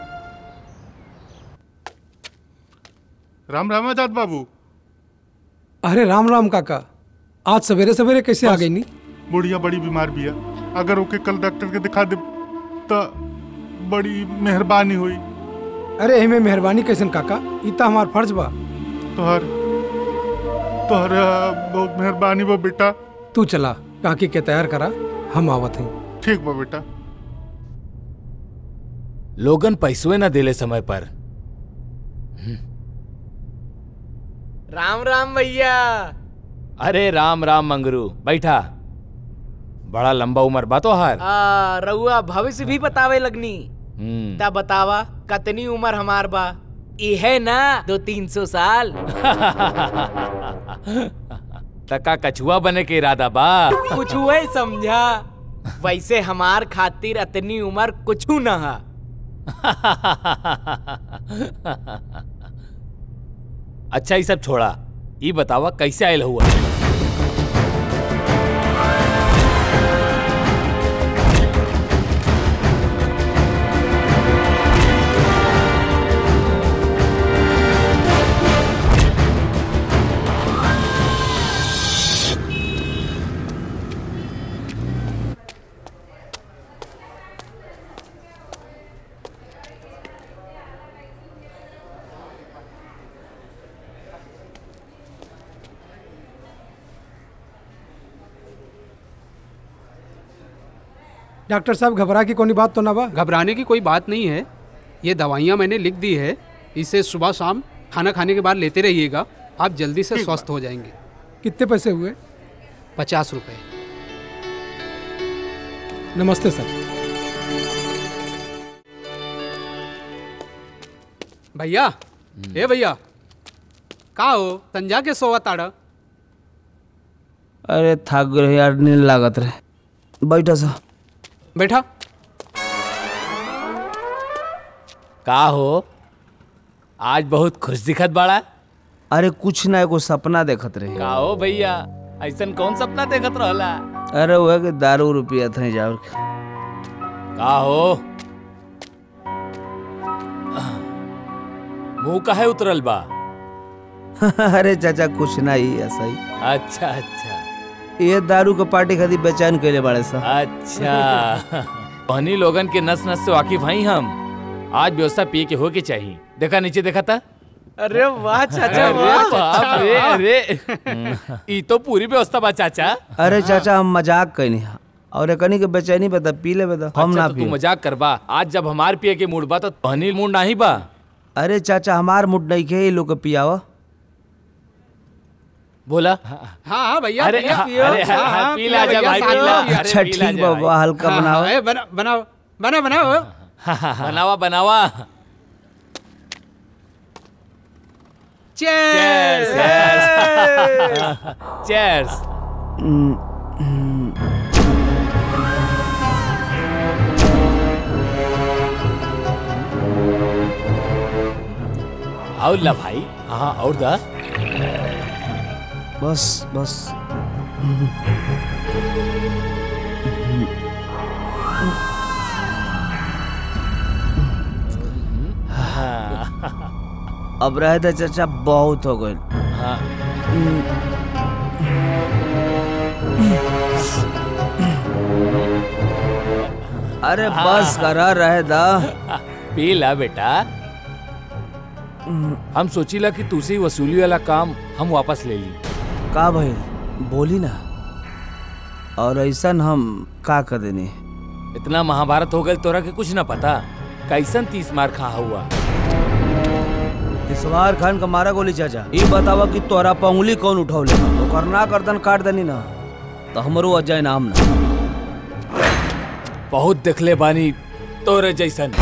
राम राम आजाद बाबू। अरे राम राम काका, आज सवेरे सवेरे कैसे आ गई नी? बुढ़िया बड़ी बीमार भी है, अगर ओके कल डॉक्टर के दिखा दे तो बड़ी मेहरबानी हुई। अरे हमें मेहरबानी कैसन काका, इतना हमार फर्ज बा। तोहर तोहर बहुत मेहरबानी बा बेटा। तू चला काकी के तैयार करा, हम आवत हैं। ठीक बा बेटा। लोगन पैसों न देले समय पर। राम राम भैया। अरे राम राम मंगरू, बैठा। बड़ा लंबा उम्र बा तोहार। आ, रउआ भविष्य भी बतावे लगनी। हम्म। ता बतावा कतनी उम्र हमार बा? है ना दो तीन सौ साल। तका कछुआ बने के इरादा बा? कुछ हुए समझा। वैसे हमार खातिर अतनी उम्र कुछ न हा। अच्छा ये सब छोड़ा, ये बतावा कैसे आयल हुआ? डॉक्टर साहब घबरा की कोई बात तो ना बा? घबराने की कोई बात नहीं है। ये दवाइयाँ मैंने लिख दी है, इसे सुबह शाम खाना खाने के बाद लेते रहिएगा, आप जल्दी से स्वस्थ हो जाएंगे। कितने पैसे हुए? पचास रुपए। नमस्ते सर। भैया, ए भैया, का हो संजा के सोवा ताड़ा? अरे थक गए यार, नींद लागत रहे। बैठा सा। बैठा। का हो आज बहुत खुश दिखत बाड़ा? अरे कुछ ना, एगो सपना देखत रहे। का हो भैया, ऐसन कौन सपना देखत रहला? अरे वो के दारू रुपया थे जाओ। का हो मुंह काहे उतरल बा? अरे चाचा कुछ ना ही, ऐसा ही। अच्छा अच्छा, ये दारू के पार्टी खातिर बेचैन कैले बाड़े सा। अच्छा पहनी लोगन के नस नस से वाकिफ हई हम। आज व्यवस्था पिए के हो के चाहिए। देखा नीचे देखा था। अरे वाह चाचा, वाह। अरे अरे ई तो पूरी व्यवस्था बा चाचा। अरे चाचा हम मजाक कइनी और कनी के बेचैनी बता पी ले बता। हम अच्छा, ना तो पी। तू मजाक करबा। आज जब हमार पिए के मूड बा तो पहनी मूड नहीं बा। अरे चाचा हमार मूड नहीं के, ये लोग के पियावा। बोला हाँ हाँ भैया, अरे पिया, हाँ, पियो। अरे हाँ, हाँ, हाँ, पिया पी ला जा भैया, भाई, साथ पी ला। में। अच्छा ठीक बाबा, हल्का हाँ, बनाओ। हाँ, ए, बना बनाओ बना बनाओ बनावा बनावा। चीयर्स। चीयर्स। और ला भाई। हाँ और दा। बस बस। अब रहे थे चाचा, बहुत हो गए। हाँ। अरे बस करा रहे दा। पी ला बेटा। हम सोचीला कि तुसे वसूली वाला काम हम वापस ले ली। का भाई बोली ना, और ऐसा हम का कर देनी। इतना महाभारत हो गए तोरा के कुछ ना पता। कैसन तीस मार खा हुआ। इसवार खान का मारा गोली चाचा। ये बतावा कि तोरा पंगुली कौन उठाव ले तो करना करदन काट देनी ना, तो हमरो अजय नाम ना। बहुत देखले बानी तोरे जैसन।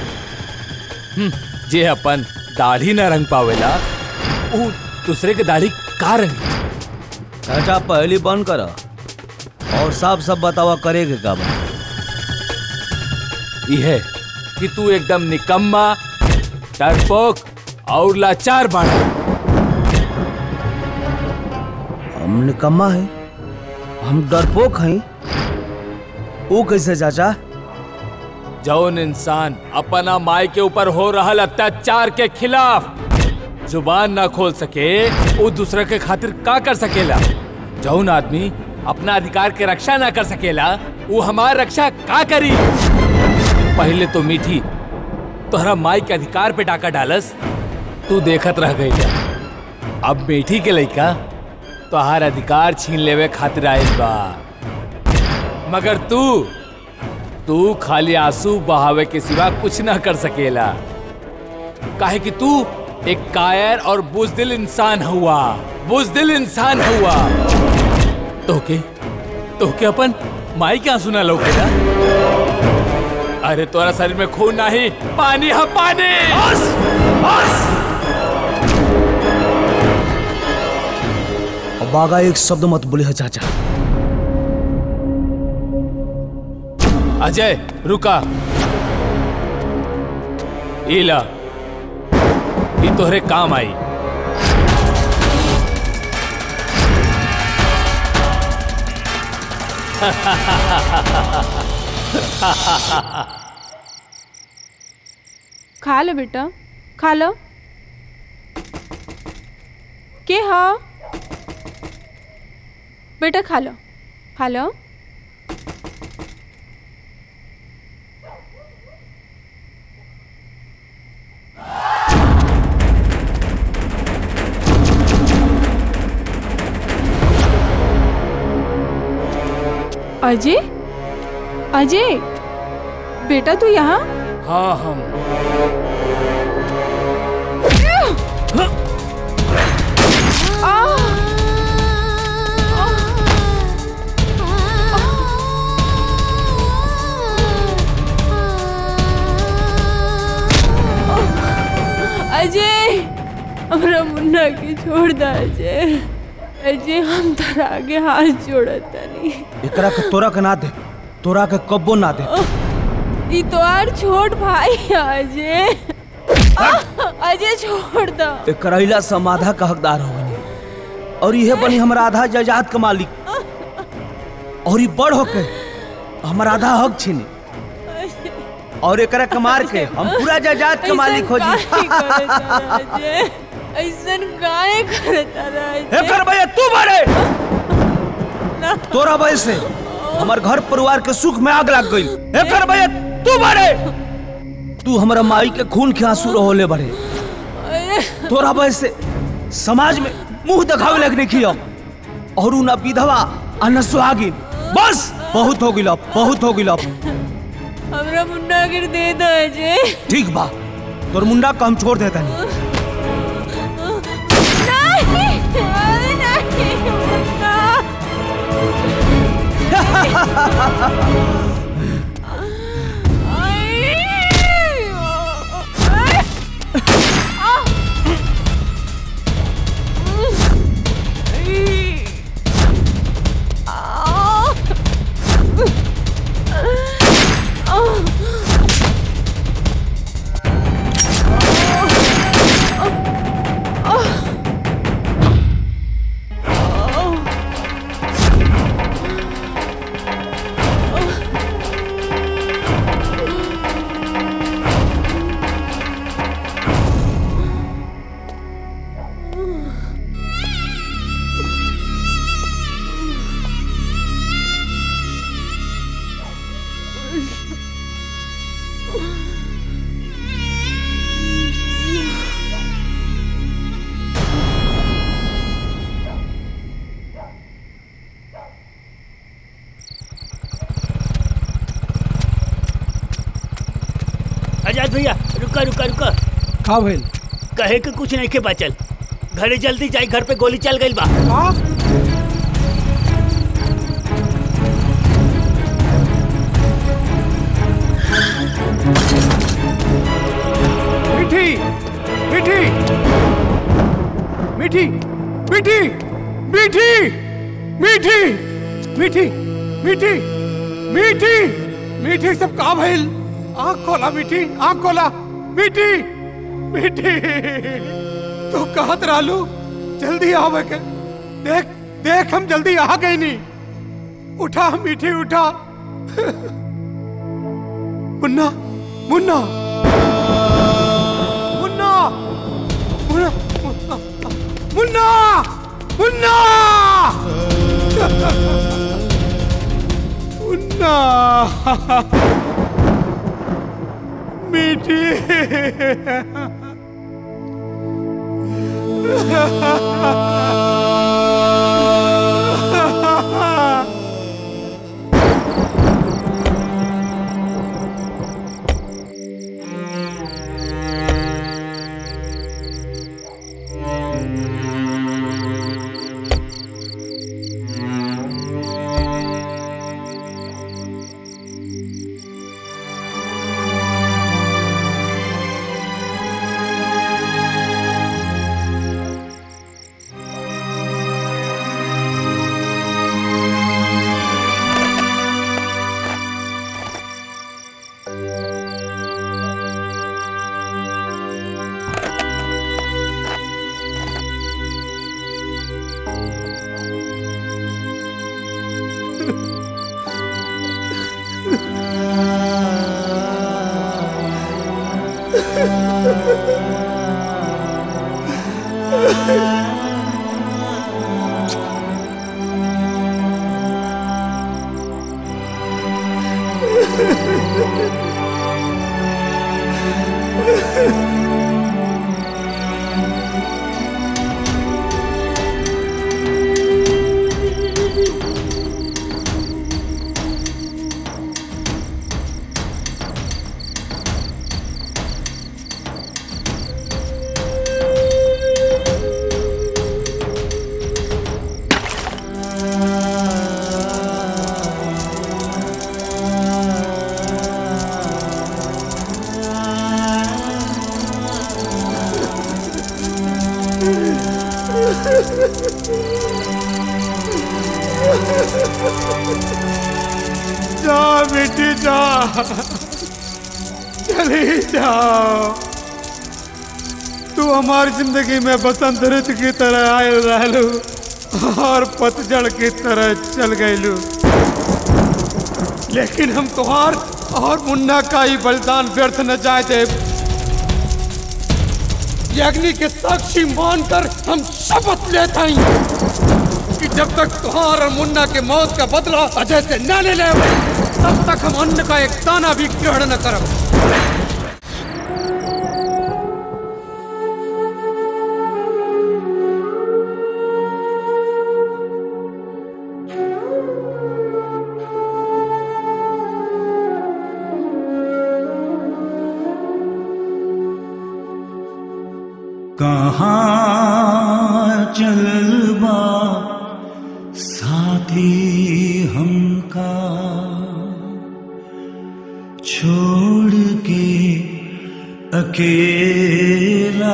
जे अपन दाढ़ी न रंग पावेला, उ दूसरे के दाढ़ी का रंग। चाचा पहली बंद कर और साफ सब बतावा करे के का बा। यह कि तू एकदम निकम्मा, डरपोक और लाचार बाड़ा। हम निकम्मा है, हम डरपोक हैं? वो कैसे चाचा? जौन इंसान अपना माई के ऊपर हो रहा अत्याचार के खिलाफ जुबान ना खोल सके वो दूसरे के खातिर का कर सकेला। जौन आदमी अपना अधिकार के रक्षा ना कर सकेला वो हमार रक्षा का करी। पहले तो मीठी तोहरा माई के अधिकार पे डाका डालस, तू देखत रह गई। अब मीठी के लइका तोहार अधिकार छीन लेवे खातिर आइल बा, मगर तू तू खाली आंसू बहावे के सिवा कुछ ना कर सकेला, काहे कि तू एक कायर और बुज़दिल इंसान हुआ, बुज़दिल इंसान हुआ। तोके तोके अपन माई क्या सुना लौकेला? अरे तोरा शरीर में खून नहीं, पानी है पानी। बस बस। अब आगा एक शब्द मत बोले है चाचा। अजय रुका, इला ये तोहरे काम आई। खा लो बेटा, खा लो। के हाँ बेटा, खा लो खा लो। अजय, अजय बेटा तू यहाँ? हाँ हम अजय, हमरा मुन्ना के छोड़ दा अजय। अजय हम तोरा आगे हाथ जोड़ता नहीं। एकरा के तोरा के ना दे, तोरा के कब्बो ना दे। ई तोहार छोट भाई अजय। अजय छोड़ दो। एकरा इला समाधा का हकदार हो गई और यह बनी हमारा आधा जायदाद का मालिक, और ये बड़ होके हमारा आधा हक छीनी और एकरा के मार के हम पूरा जायदाद के मालिक हो जी। ऐसन काहे करता रहा? एकर भैया तू मारे। तोरा वजह से हमार घर परिवार के सुख में आग लग गई। एकर भैया तू मारे। तू हमारा माई के खून के आंसू रहोले बड़े। तोरा वजह से समाज में मुंह दिखावे लगने की और उ ना विधवा आ न सुहागिन। बस बहुत हो गिला, बहुत हो गिला। हमरा मुन्ना गिर दे दो अजय। ठीक बा, तोर मुंडा को हम छोड़ देता नहीं। आजाद भैया रुका रुका रुका। का भइल? कहे के कुछ नहीं के बचल। घरे जल्दी जाई, घर पे गोली चल गई बा। मीठी मीठी मीठी मीठी मीठी मीठी मीठी मीठी मीठी मीठी सब का भइल? आँख खोला मीठी, आँख खोला मीठी मीठी। तू कहत रहलू जल्दी आवे के। देख देख हम जल्दी आ गई नी। उठा मीठी उठा। मुन्ना मुन्ना मुन्ना मुन्ना मुन्ना मुन्ना मुन्ना मीठी जा बेटी जा, चली जाओ। तू हमारी जिंदगी में बसंत ऋतु की तरह आयल रहलू और पतझड़ की तरह चल गईलू, लेकिन हम तुहार और मुन्ना का ही बलिदान व्यर्थ न जाए देव। अग्नि के साक्षी मानकर हम शपथ लेते हैं कि जब तक तुहार और मुन्ना के मौत का बदला अजय से न ले ले तब तक हम अन्न का एक दाना भी ग्रहण न करब। कहाँ चलबा साथी हमका छोड़ के अकेला।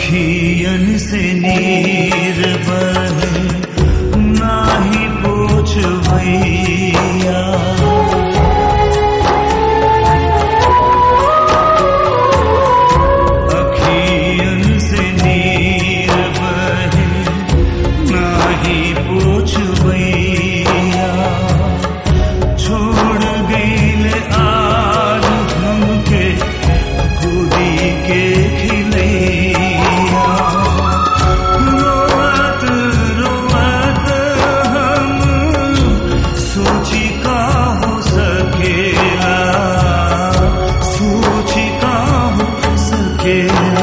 अखियन से नीर बहे नाही पूछ भैया अखियन से नीर बहे नाही पूछ भैया छोड़ गईल आर हमके खुदी के खिलैया रोवत रोवत हम सोची का हो सकेला सोची का हो सकेला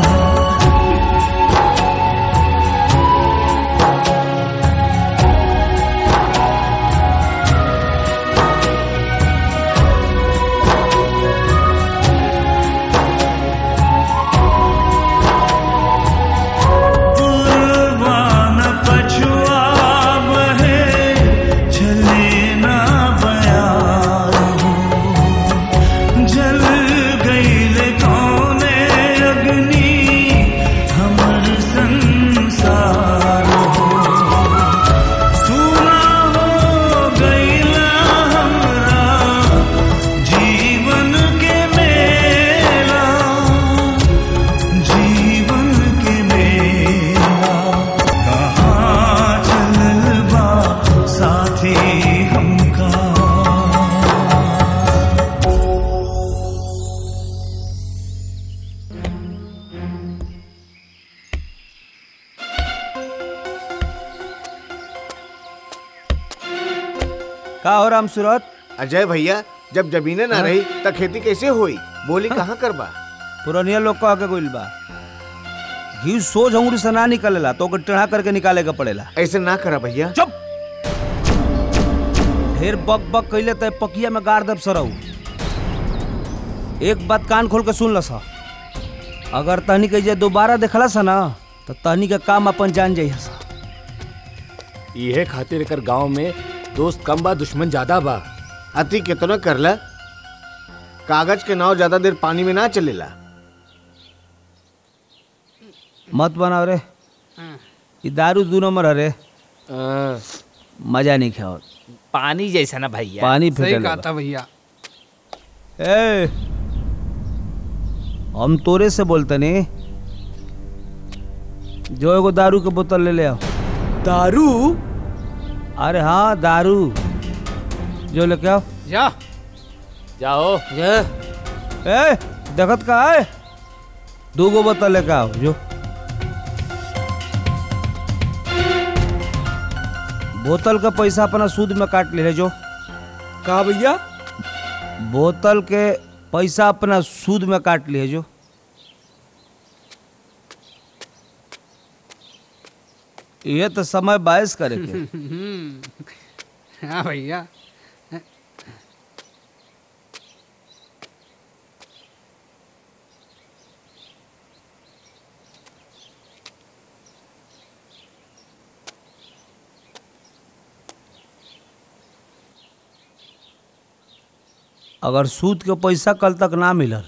पुरवान पछुआ बहे चले ना बयार हो जल गईल कौने अग्नि हमर संसार हो सुना हो गईला हमरा जीवन के मेला जीवन के मेला कहाँ चलल बा साथी हमका का हो राम सूरत? अजय भैया जब जमीने ना रही त खेती कैसे होई? बोली कहाँ करबा? पुरनिया लोग कह के गोइल बा घी सोझ अंगुरी से ना निकलेला तो ओके टेढ़ा करके निकाले के पड़ेला। ऐसे ना करा भैया। चुप। ढेर बक बक कैले त पकिया में गाड़ दब सरऊ। एक बात कान खोल के सुन लसा, अगर तहनी के जे दोबारा देखला सा ना तो तहनी के काम अपन जान जाई हसा। इहे खातिर कर गांव में दोस्त कम बा दुश्मन ज्यादा बा। अति कितना करला? कागज के नाव ज्यादा देर पानी में ना चलेला। मत बनाओ रे, ये दारू दू नंबर है रे, मजा नहीं खाओ। पानी जैसा ना भैया। पानी सही फेंटे कहा था भैया। ए, हम तोरे से बोलते नहीं, जो एगो दारू के बोतल ले ले आओ। दारू? अरे हाँ दारू, जो लेके आओ। जा जाओ। जा। ए, देखत का है? दो गो बोतल लेके आओ जो। बोतल का पैसा अपना सूद में काट ले जो। का भैया? बोतल के पैसा अपना सूद में काट लिए जो। ये तो समय बायस करे के। हाँ भैया। अगर सूद के पैसा कल तक ना मिलल,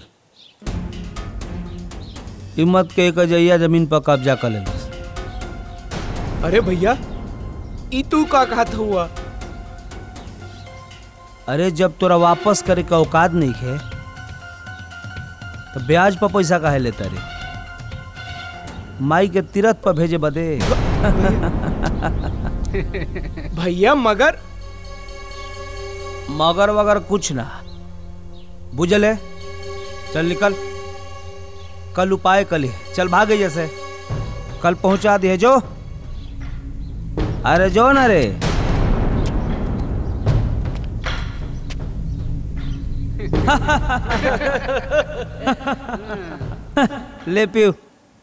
हिम्मत के एक जइया जमीन पर कब्जा कर लेना। अरे भैया, ई तू का कहत हुआ? अरे जब तोरा वापस करे का औकात नहीं है तो ब्याज पर पैसा काहे लेता रे? माई के तीरथ पर भेजे बदे। भैया मगर मगर वगर कुछ ना, बुझले? चल निकल, कल उपाय कल है। चल भागे जैसे, कल पहुंचा दिए जो। अरे जो ना रे। ले पियो।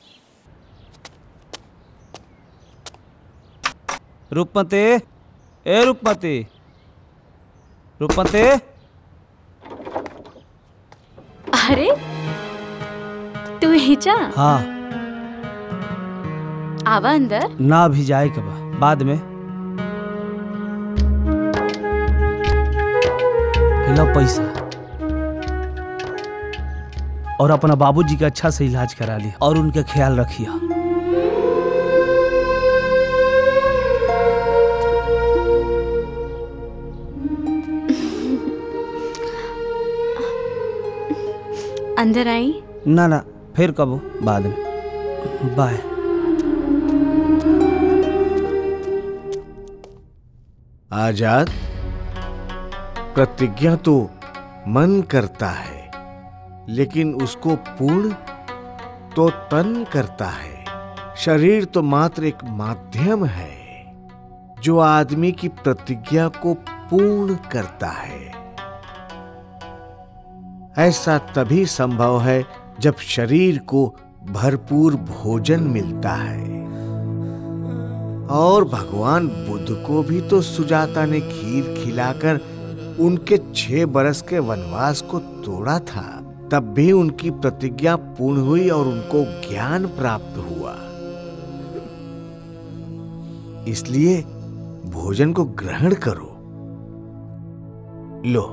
रूपमती, ए रूपमती, रूपमती। अरे तू ही जा। हाँ। आवा अंदर। ना भी जाए के बा, बाद में। लो पैसा। और अपना बाबूजी का अच्छा से इलाज करा लिया और उनका ख्याल रखिया। अंदर आई? ना ना फिर कबो बाद में। बाय। आजाद, प्रतिज्ञा तो मन करता है लेकिन उसको पूर्ण तो तन करता है। शरीर तो मात्र एक माध्यम है जो आदमी की प्रतिज्ञा को पूर्ण करता है। ऐसा तभी संभव है जब शरीर को भरपूर भोजन मिलता है। और भगवान बुद्ध को भी तो सुजाता ने खीर खिलाकर उनके छह बरस के वनवास को तोड़ा था। तब भी उनकी प्रतिज्ञा पूर्ण हुई और उनको ज्ञान प्राप्त हुआ। इसलिए भोजन को ग्रहण करो। लो।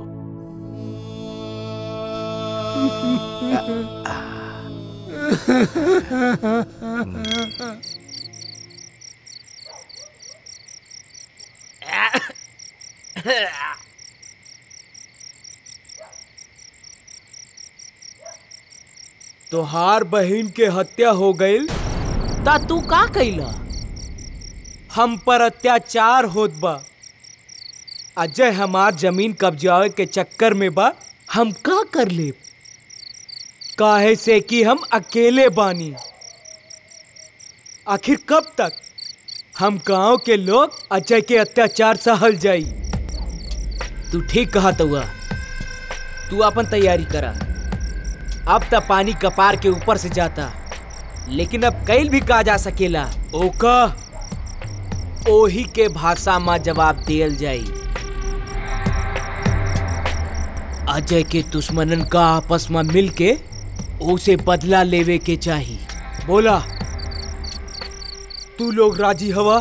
तोहार बहन के हत्या हो गईल ता तू का कइला? हम पर अत्याचार होत बा। अजय हमार जमीन कब्जावे के चक्कर में बा। हम का कर ले? काहे से कि हम अकेले बानी। आखिर कब तक हम गांव के लोग अजय के अत्याचार सहल जाई? तू ठीक कहा तुआ। तू अपन तैयारी करा। अब तक पानी कपार के ऊपर से जाता, लेकिन अब कैल भी का जा सकेला। ओका ओही के भाषा में जवाब दियल जाई। अजय के दुश्मनन का आपस में मिल के उसे बदला लेवे के चाहिए। बोला, तू लोग राजी हवा?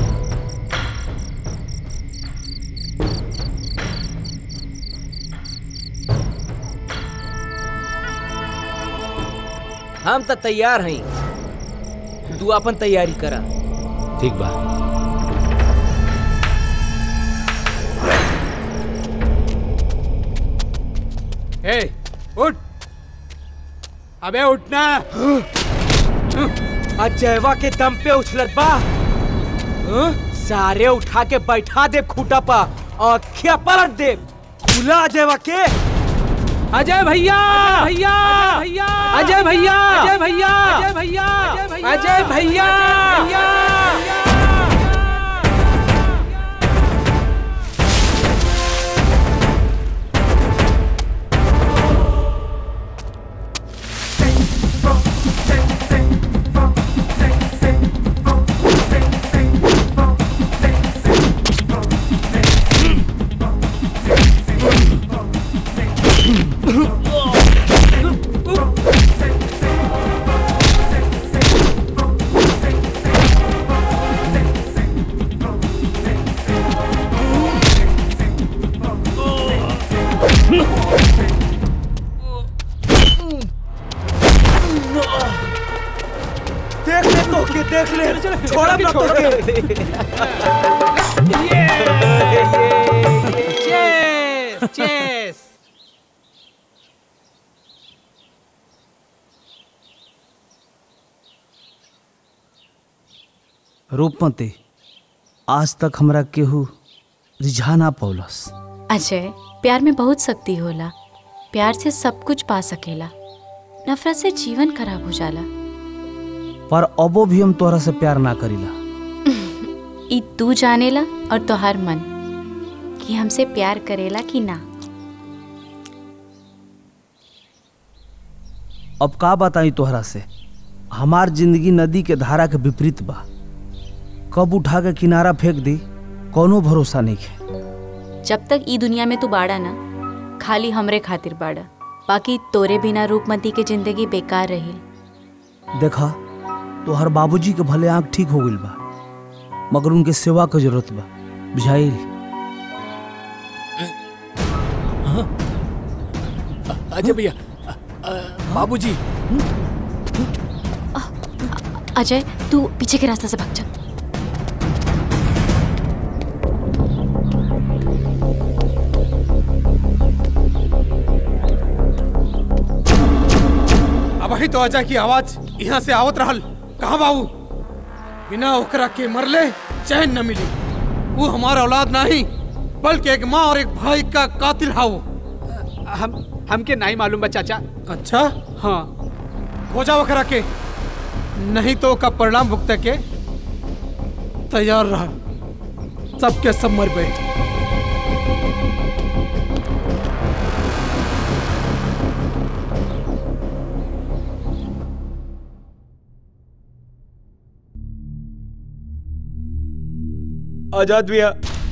हम तो तैयार हैं। तू अपन तैयारी करा। ठीक बा। ए, उठ। अबे उठना। अजयवा के दम पे उछलत बा। सारे उठा के बैठा दे खूटा पा और खिया पलट दे। बुला अजयवा के। अजय भैया, भैया, भैया, अजय भैया, अजय भैया, अजय भैया, अजय भैया, भैया। देख ले तो के देख ले, छोड़ा मत तो के। चेस, चेस। रूपमती, आज तक हमरा केहू रिझा ना पौलस। अजय, प्यार में बहुत शक्ति होला। प्यार से सब कुछ पा सकेला। नफरत से जीवन खराब हो जाला। पर अबो भी हम तोहरा से प्यार ना करीला। ई तू जानेला और तोहार मन कि हमसे प्यार करेला कि ना। अब का बताई तोहरा से। हमार जिंदगी नदी के धारा के विपरीत बा। कब उठा के किनारा फेंक दी कोनो भरोसा नहीं है। जब तक ई दुनिया में तू बाड़ा ना, खाली हमरे खातिर बाड़ा। बाकी तोरे बिना रूपमती के जिंदगी बेकार रही। देखा, तोहर बाबूजी के भले आँख ठीक हो गइल बा, मगर उनके सेवा के जरूरत बा। बुझाइल? अजय भैया, बाबूजी। अजय तू पीछे के रास्ते से भाग जा। अब ही तो अजय की आवाज यहाँ से आवत रहल। कहाँ बाबू? बिना ओकरा के मरले चैन न मिली। वो हमारा औलाद नहीं बल्कि एक माँ और एक भाई का कातिल है वो। हम हमके नहीं मालूम बा चाचा। अच्छा हाँ खोजा ओकरा के, नहीं तो का परिणाम भुगते के तैयार रहा। सबके सब मर गए। आजाद भैया,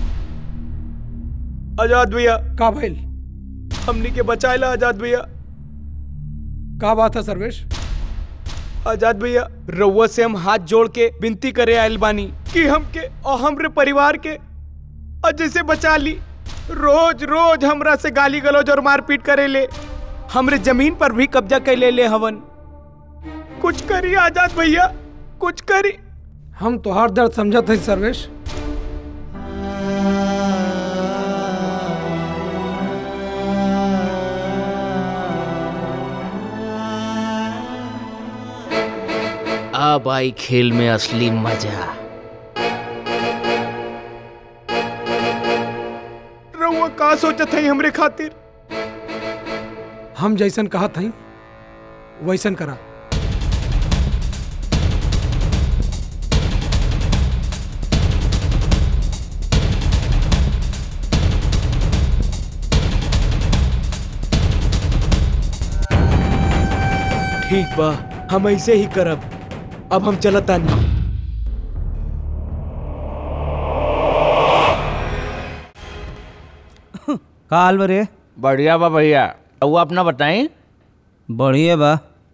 आजाद भैया। का भइल? हमनी के बचाएला आजाद भैया। का बात है सर्वेश? आजाद भैया रउआ से हम हाथ जोड़ के विनती करे आयल बानी कि हमके और हमरे परिवार के अजय से बचा ली। रोज रोज हमरा से गाली गलौज और मारपीट करे ले, हमरे जमीन पर भी कब्जा कर ले ले हवन। कुछ करी आजाद भैया, कुछ करी। हम तोहार दर्द समझत है सर्वेश। अब आई खेल में असली मजा। रउआ का सोचत है हमरे खातिर? हम जैसन कहा था वैसन करा। ठीक बा, हम ऐसे ही करब। अब हम चलता नहीं। का हाल बा रे? बढ़िया बा भैया। वो अपना बताई। बढ़िया बा।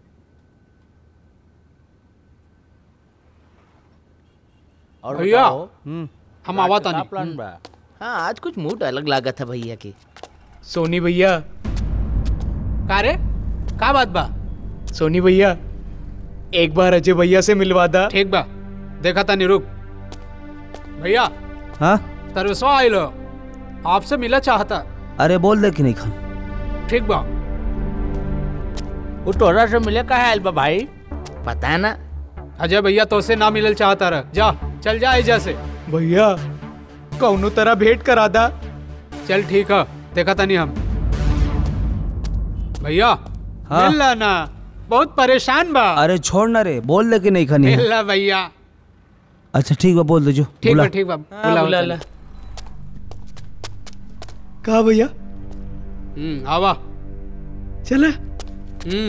और भैया बताओ, हम आवा था क्या नहीं। प्लान बा? हाँ आज कुछ मूड अलग लागा था भैया की। सोनी भैया। का रे? का बात बा? सोनी भैया एक बार अजय भैया से मिलवा दा। ठीक बा, देखा था नहीं। रुक भैया। हाँ तरसवा आइलो, आपसे मिला चाहता। अरे बोल दे कि नहीं खान। ठीक बा। वो तोरा से मिले का है भाई? पता है ना अजय भैया तो से ना मिलल चाहता रह। जा चल जा एजा से। भैया कौनो तरह भेंट करा दा। चल ठीक है, देखा था नहीं हम। भैया हाँ? मिल ला ना, बहुत परेशान बा। अरे छोड़ ना रे, बोल दे कि नहीं खानी है। मिल ला भैया। अच्छा ठीक बा, बोल दे जो। ठीक बुला। बा ठीक बा। हाँ, बुला बुला चल। ला। कहा भैया? हम्म आवा। चला। हम्म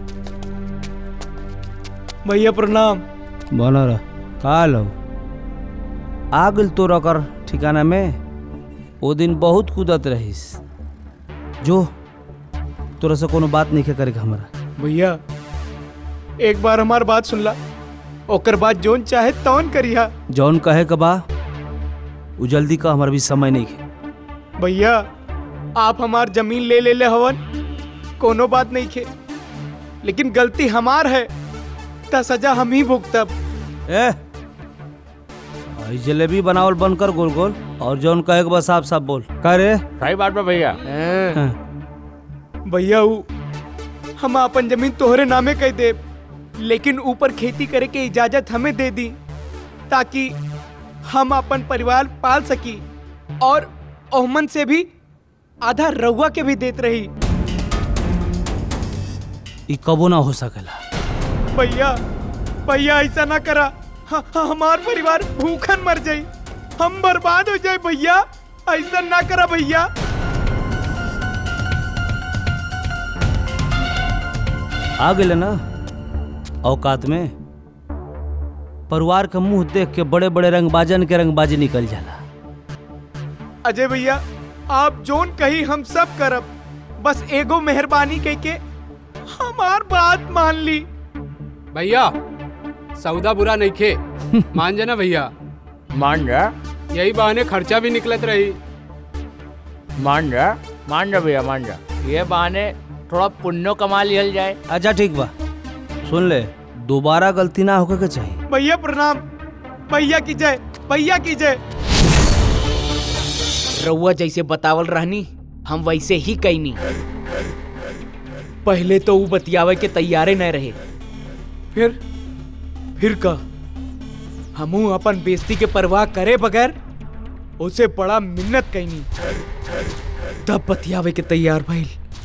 भैया प्रणाम। बोला रहा का लो आ गल तो रकर ठिकाना में। वो दिन बहुत कूदत रहीस। जो तोरा से कोनो बात नहीं करे हमारा। भैया एक बार हमार बात सुन ला, ओकर बाद जोन चाहे तौन करिया। जौन कहे के बा वो जल्दी का, हमारा भी समय नहीं है। भैया आप हमार जमीन ले ले ले हवन, कोनो बात नहीं खे, लेकिन गलती हमार है ता सजा हम ही भुगतब। ए आई जलेबी बनावल बनकर गोल गोल, और जौन कहे के बा साफ साफ बोल। का रे? सही बात बा भैया। भैया ऊ हम अपन जमीन तोहरे नामे कह दे, लेकिन ऊपर खेती करे के इजाजत हमें दे दी ताकि हम अपन परिवार पाल सकी, और ओहमन से भी आधा रउआ के भी देत रही। ई कबो ना हो सकेला। भैया भैया ऐसा ना करा। ह- ह- हमार परिवार भूखन मर जाई, हम बर्बाद हो जाए। भैया ऐसा ना करा भैया। आ गए ना औकात में। परिवार के मुंह देख के बड़े बड़े रंगबाजन के रंगबाजी निकल जाला। अजय भैया आप जोन कही हम सब करब, बस एगो मेहरबानी कह के हमार बात मान ली। भैया सौदा बुरा नहीं खे, मान जाना भैया। मान जा। यही बहाने खर्चा भी निकलत रही। मान जा मान जा भैया मान जा। ये बहाने थोड़ा पुण्यो कमा लिहल जाए। अच्छा ठीक बा, सुन ले, दोबारा गलती ना होके के चाहिए। भैया प्रणाम, भैया की जय, भैया की जय। रउआ जैसे बतावल रहनी हम वैसे ही कैनी। पहले तो वो बतियावे के तैयारे न रहे, फिर फिर का हमू अपन बेइज्जती के परवाह करे बगैर उसे बड़ा मिन्नत कैनी, तब बतियावे के तैयार भइल।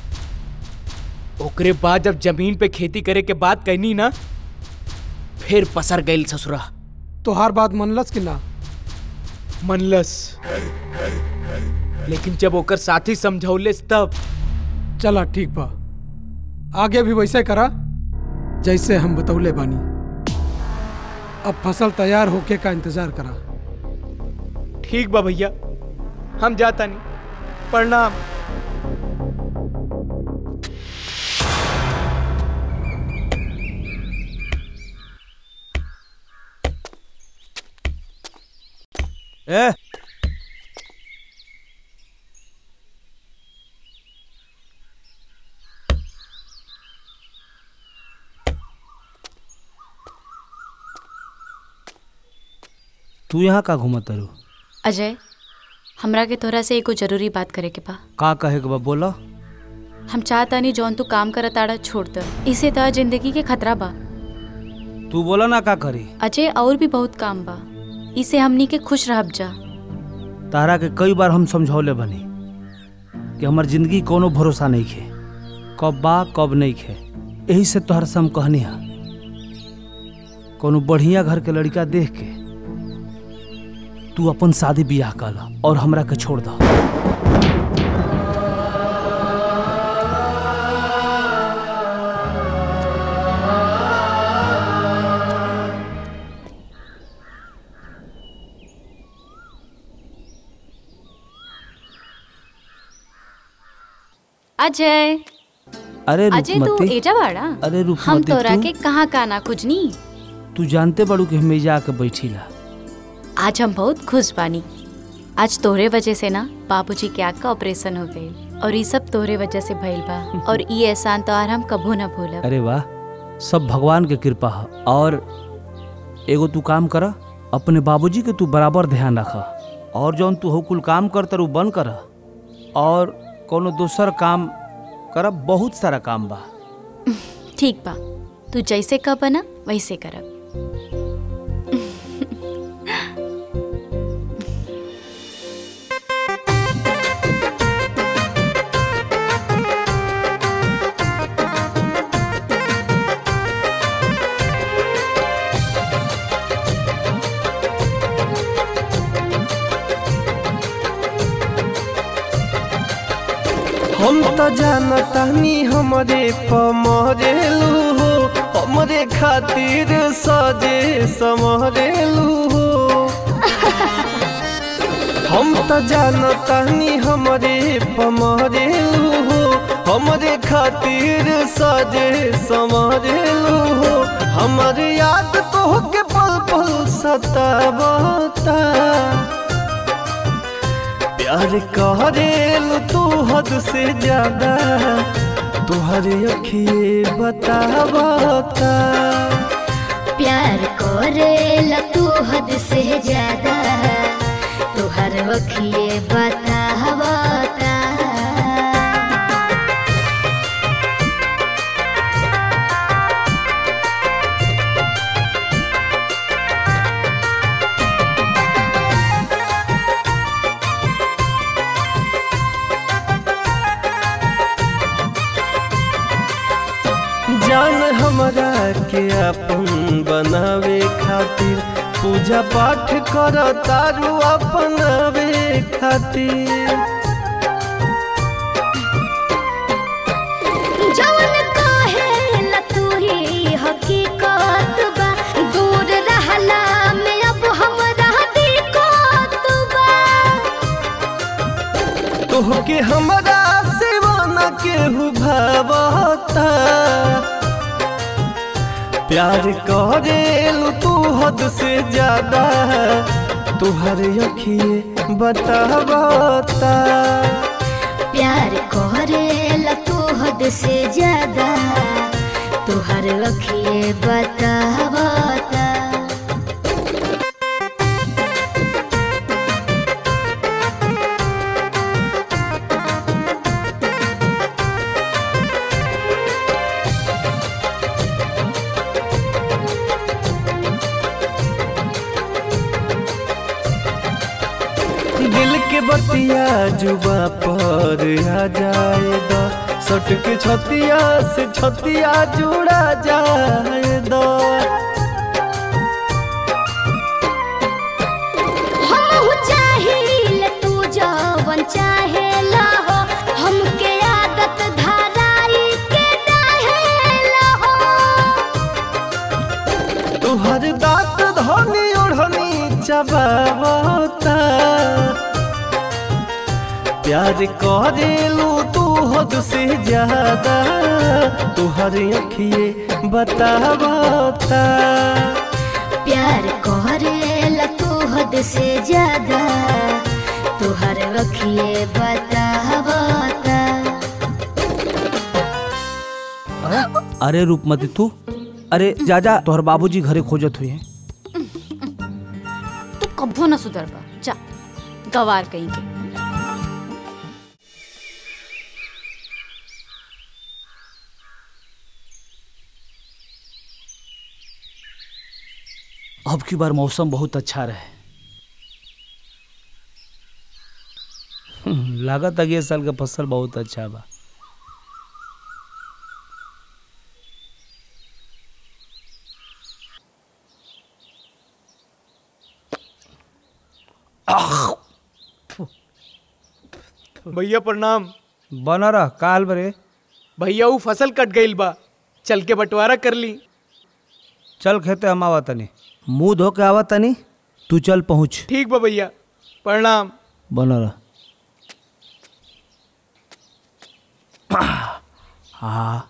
ओकरे बाद जब जमीन पे खेती करे के बात कहनी ना, फिर पसर गईल ससुरा। तोहार बात मनलस कि ना? मनलस, लेकिन जब ओकर साथी समझौले तब। चला ठीक बा, आगे भी वैसे करा जैसे हम बतौले बानी। अब फसल तैयार होके का इंतजार करा। ठीक बा भैया, हम जाता नहीं। प्रणाम। ए तू यहाँ का घूमत रू? अजय, हमरा के तोरा से एगो जरूरी बात करे के बा। का कहे के बा, बोला। हम चाहता नहीं जौन तू काम करत आड़ा छोड़ दे, इसे तो जिंदगी के खतरा बा। तू बोला ना का करी। अजय, और भी बहुत काम बा, इसे हमनी के खुश रहब जा। तारा के कई बार हम समझौले बनी कि हमार जिंदगी कोनो भरोसा नहीं खे, कब बा कब नहीं खे। यही से तोहर से हम कहनी है, कोनो बढ़िया घर के लड़का देख के तू अपन शादी बियाह काला और हमरा के छोड़ दा। अजय, अरे अजय तू रुकमती, एजा बाड़ा? अरे हम रुकमती, तोरा तू- के कहाँ काना खुजनी। तू जानते बड़ू कि हमें जाके बैठीला। आज हम बहुत खुश बानी। आज तोहरे वजह से ना बाबूजी के आँख का ऑपरेशन हो गई, और ये सब तोहरे वजह से भइल बा। और ये एहसान तो आर हम कबो ना भूलब। अरे वाह, सब भगवान के कृपा है। और एगो तू काम कर, अपने बाबूजी के तू बराबर ध्यान रख, और जौन तू हो कुल काम कर तर बंद कर, और कोनो दूसर काम कर। बहुत सारा काम बा। ठीक बा, तू जैसे कब ना वैसे करब। हम तो जानतानी हमरे पमरेलू हो, हमरे खातिर सजे समरेलू हो। हम तो जानतानी हमरे पमरेलू हो, हमरे खातिर सजे समरेलू हो। हमर याद तोहके पल पल सतावता, प्यार करेलू तू हद से ज्यादा, तुहरे अखिए बतावता। प्यार करेला तू हद से ज्यादा, तुहर अखिए बतावता। जान हमरा के अपन बनावे खातिर पूजा पाठ कर तारू अपनावे खातिर। जवन कहेला तू ही हकीकत बा, दूर रहला में अब हमरा दिक्कत बा। तोहके हमरा सिवा न केहू भावता, प्यार करेलू तू हद से ज्यादा, तुहर अखिए बतावता। प्यार करेला तू हद हद से ज्यादा तुहर अखिए बतावता। दिल के बतिया जुबा पर आ जाए दो, सट के छतिया से छतिया जुड़ा जाए दो। हम चाहिए तू जवन चाहेला हो, हमके आदत धराई के डाहेला हो। तुहर दांत धनी ओढ़नी चबावता, प्यार करेलू तू हद से ज्यादा तुहर अखिए बतावता। प्यार करेला तू हद से ज्यादा तुहर अखिए बतावता। अरे रूपमती तू, अरे जा जा, तोहर बाबूजी घरे खोजत हुए हैं। तू कब्बो ना सुधर बा, जा गवार कहीं के। अब की बार मौसम बहुत अच्छा रहे। लागत अगले साल का फसल बहुत अच्छा बा। भैया प्रणाम। बना रहा काल बरे। भैया वो फसल कट गईल बा, चल के बंटवारा कर ली। चल खेते हम आवा तनी, मुंह धो के आवा तनी, तू चल पहुँच। ठीक बा भैया, प्रणाम। बना रहा। हाँ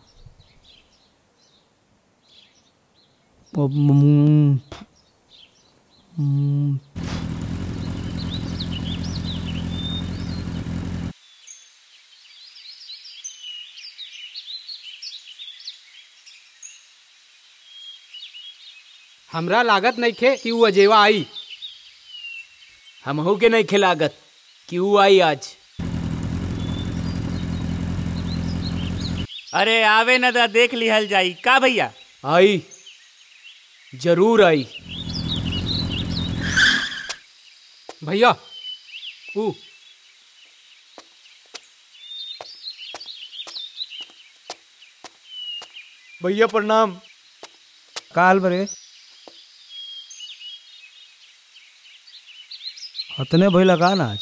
हमरा लागत नहीं खे कि वो अजेवा आई। हमहू के नहीं खे लागत कि वो आई आज। अरे आवे न दा, देख लिहल जाई का भैया। आई जरूर आई। भैया ऊ भैया प्रणाम। काल बरे हतने भइला का ना आज।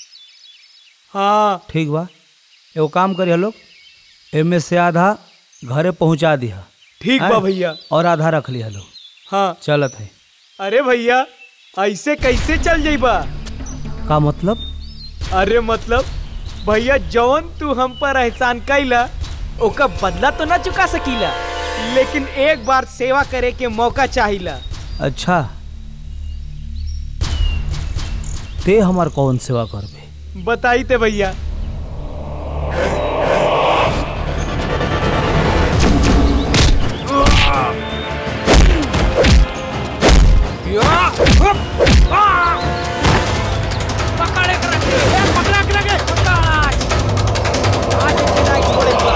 हाँ ठीक बा, एगो काम करी लोग, एमे से आधा घरे पहुंचा दिया। ठीक बा भैया। और आधा रख लिया लोग। हाँ चलत है। अरे भैया ऐसे कैसे चल जाइबा? का मतलब? अरे मतलब भैया जौन तू हम पर एहसान कैला ओका बदला तो ना चुका सकीला, लेकिन एक बार सेवा करे के मौका चाहिला। अच्छा, ते हमार कौन सेवा करबे? बताई ते भैया। पकड़े के रखे, पकड़ा के रखे, पकड़ आज आज नहीं छोड़ेगा।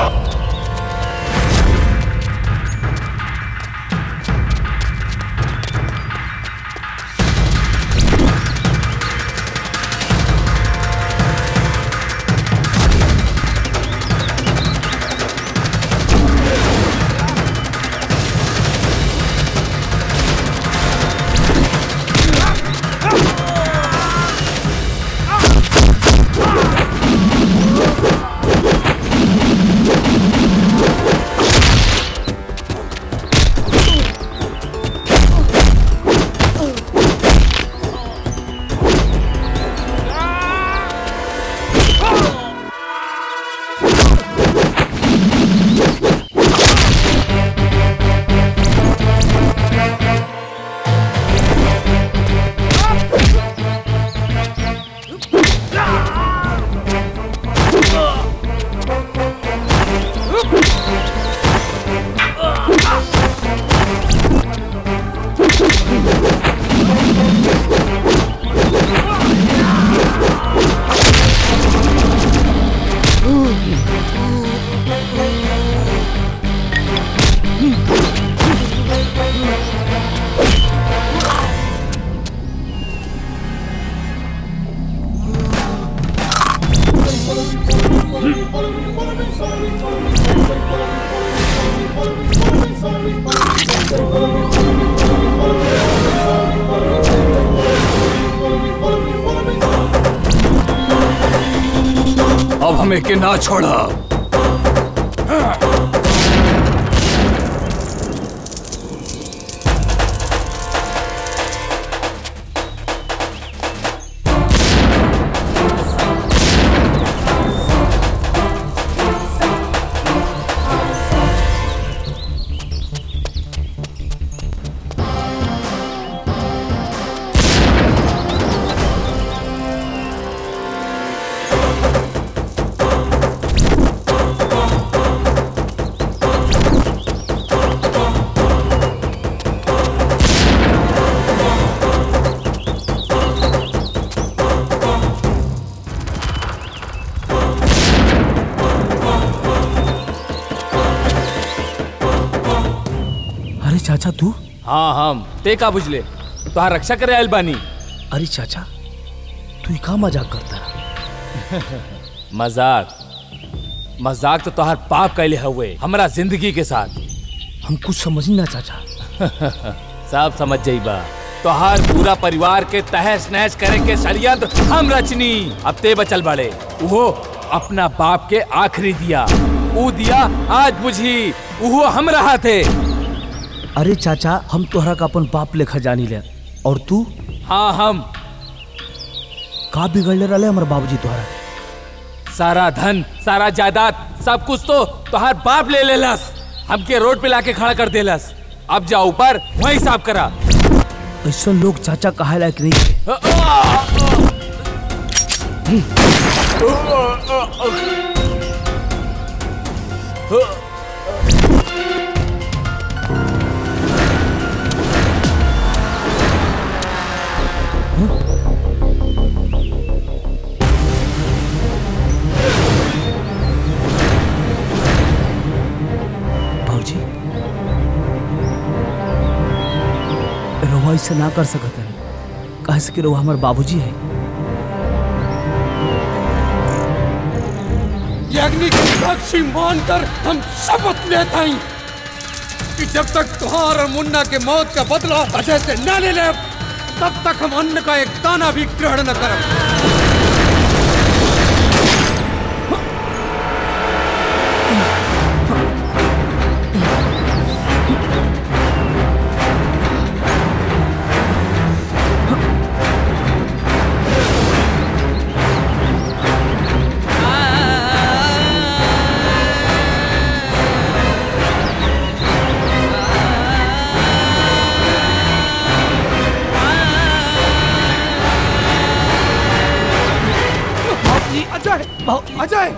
अब हमें के ना छोड़ा। चाचा तू? हाँ हम ते का बुझले तुहार रक्षा करे आयल बानी। अरे चाचा तू का मजाक करता? मजाक मजाक तो तुहार पाप कैले हुए हमरा जिंदगी के साथ। हम कुछ समझ ना चाचा। सब समझ जाइबा। तुहार पूरा परिवार के तहस नहस करे के षड्यंत्र हम रचनी। अब ते बचल बड़े वो अपना बाप के आखिरी दिया ऊ दिया आज बुझी वो हम रहा थे। अरे चाचा हम तोहरा का अपन बाप लेखा जानी ले और तू? हाँ हम का बिगड़ले रहे हमारे बाबूजी तोहरा? सारा धन सारा जायदाद सब कुछ तो तुहार बाप ले लेलस। हमके रोड पे लाके खड़ा कर देलस। अब जा ऊपर वही साफ करा। ऐसा लोग चाचा कहा लायक नहीं। रहुआ इससे ना कर सकत है कहे से कि रहुआ हमारे बाबूजी है। अग्नि की साक्षी मानकर हम शपथ लेते हैं कि जब तक तुहार और मुन्ना के मौत का बदला अजय से न ले ले तब तक हम अन्न का एक दाना भी ग्रहण न करें। अजय अजय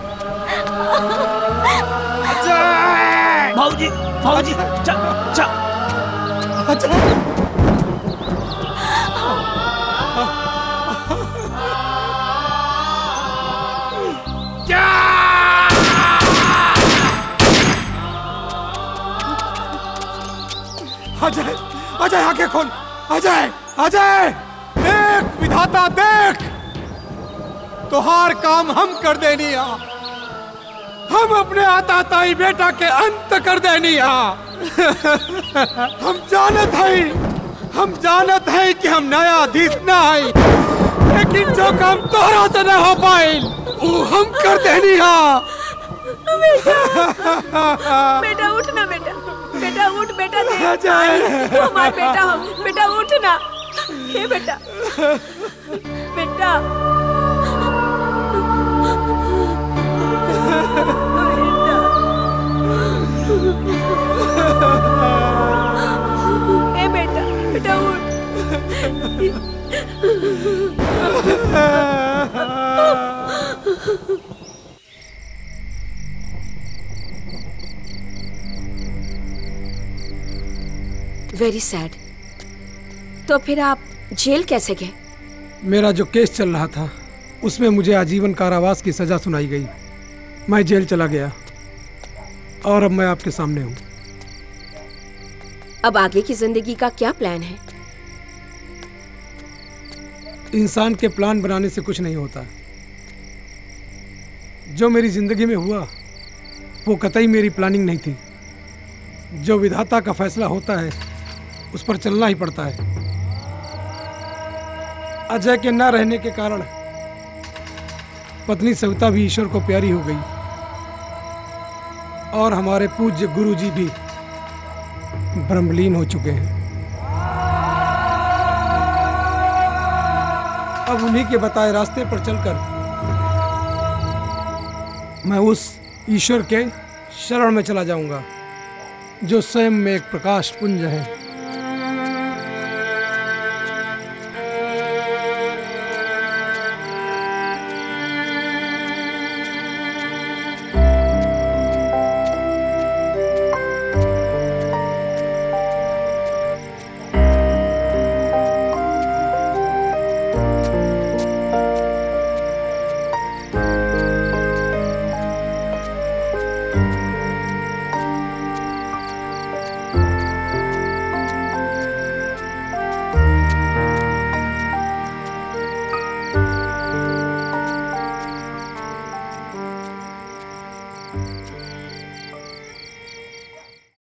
भाऊजी भाऊजी चा चा अजय अजय अजय आंखें खोल। अजय अजय देख विधाता देख तुहार काम हम कर देनी आ। हम अपने आता ताई बेटा के अंत कर देनी आ। हम जानत है हम जानत है कि हम न्यायाधीश ना है लेकिन जो काम तोहरा से न हो पाए वो हम कर देनी आ। बेटा बेटा उठ ना बेटा बेटा उठ बेटा तू हमारा बेटा हो बेटा उठ ना। हे बेटा बेटा ए बेटा बेटा उठ। Very sad. तो फिर आप जेल कैसे गए? मेरा जो केस चल रहा था उसमें मुझे आजीवन कारावास की सजा सुनाई गई। मैं जेल चला गया और अब मैं आपके सामने हूँ। अब आगे की जिंदगी का क्या प्लान है? इंसान के प्लान बनाने से कुछ नहीं होता। जो मेरी जिंदगी में हुआ वो कतई मेरी प्लानिंग नहीं थी। जो विधाता का फैसला होता है उस पर चलना ही पड़ता है। अजय के न रहने के कारण पत्नी सविता भी ईश्वर को प्यारी हो गई और हमारे पूज्य गुरु जी भी ब्रह्मलीन हो चुके हैं। अब उन्हीं के बताए रास्ते पर चलकर मैं उस ईश्वर के शरण में चला जाऊंगा जो स्वयं में एक प्रकाश पुंज है।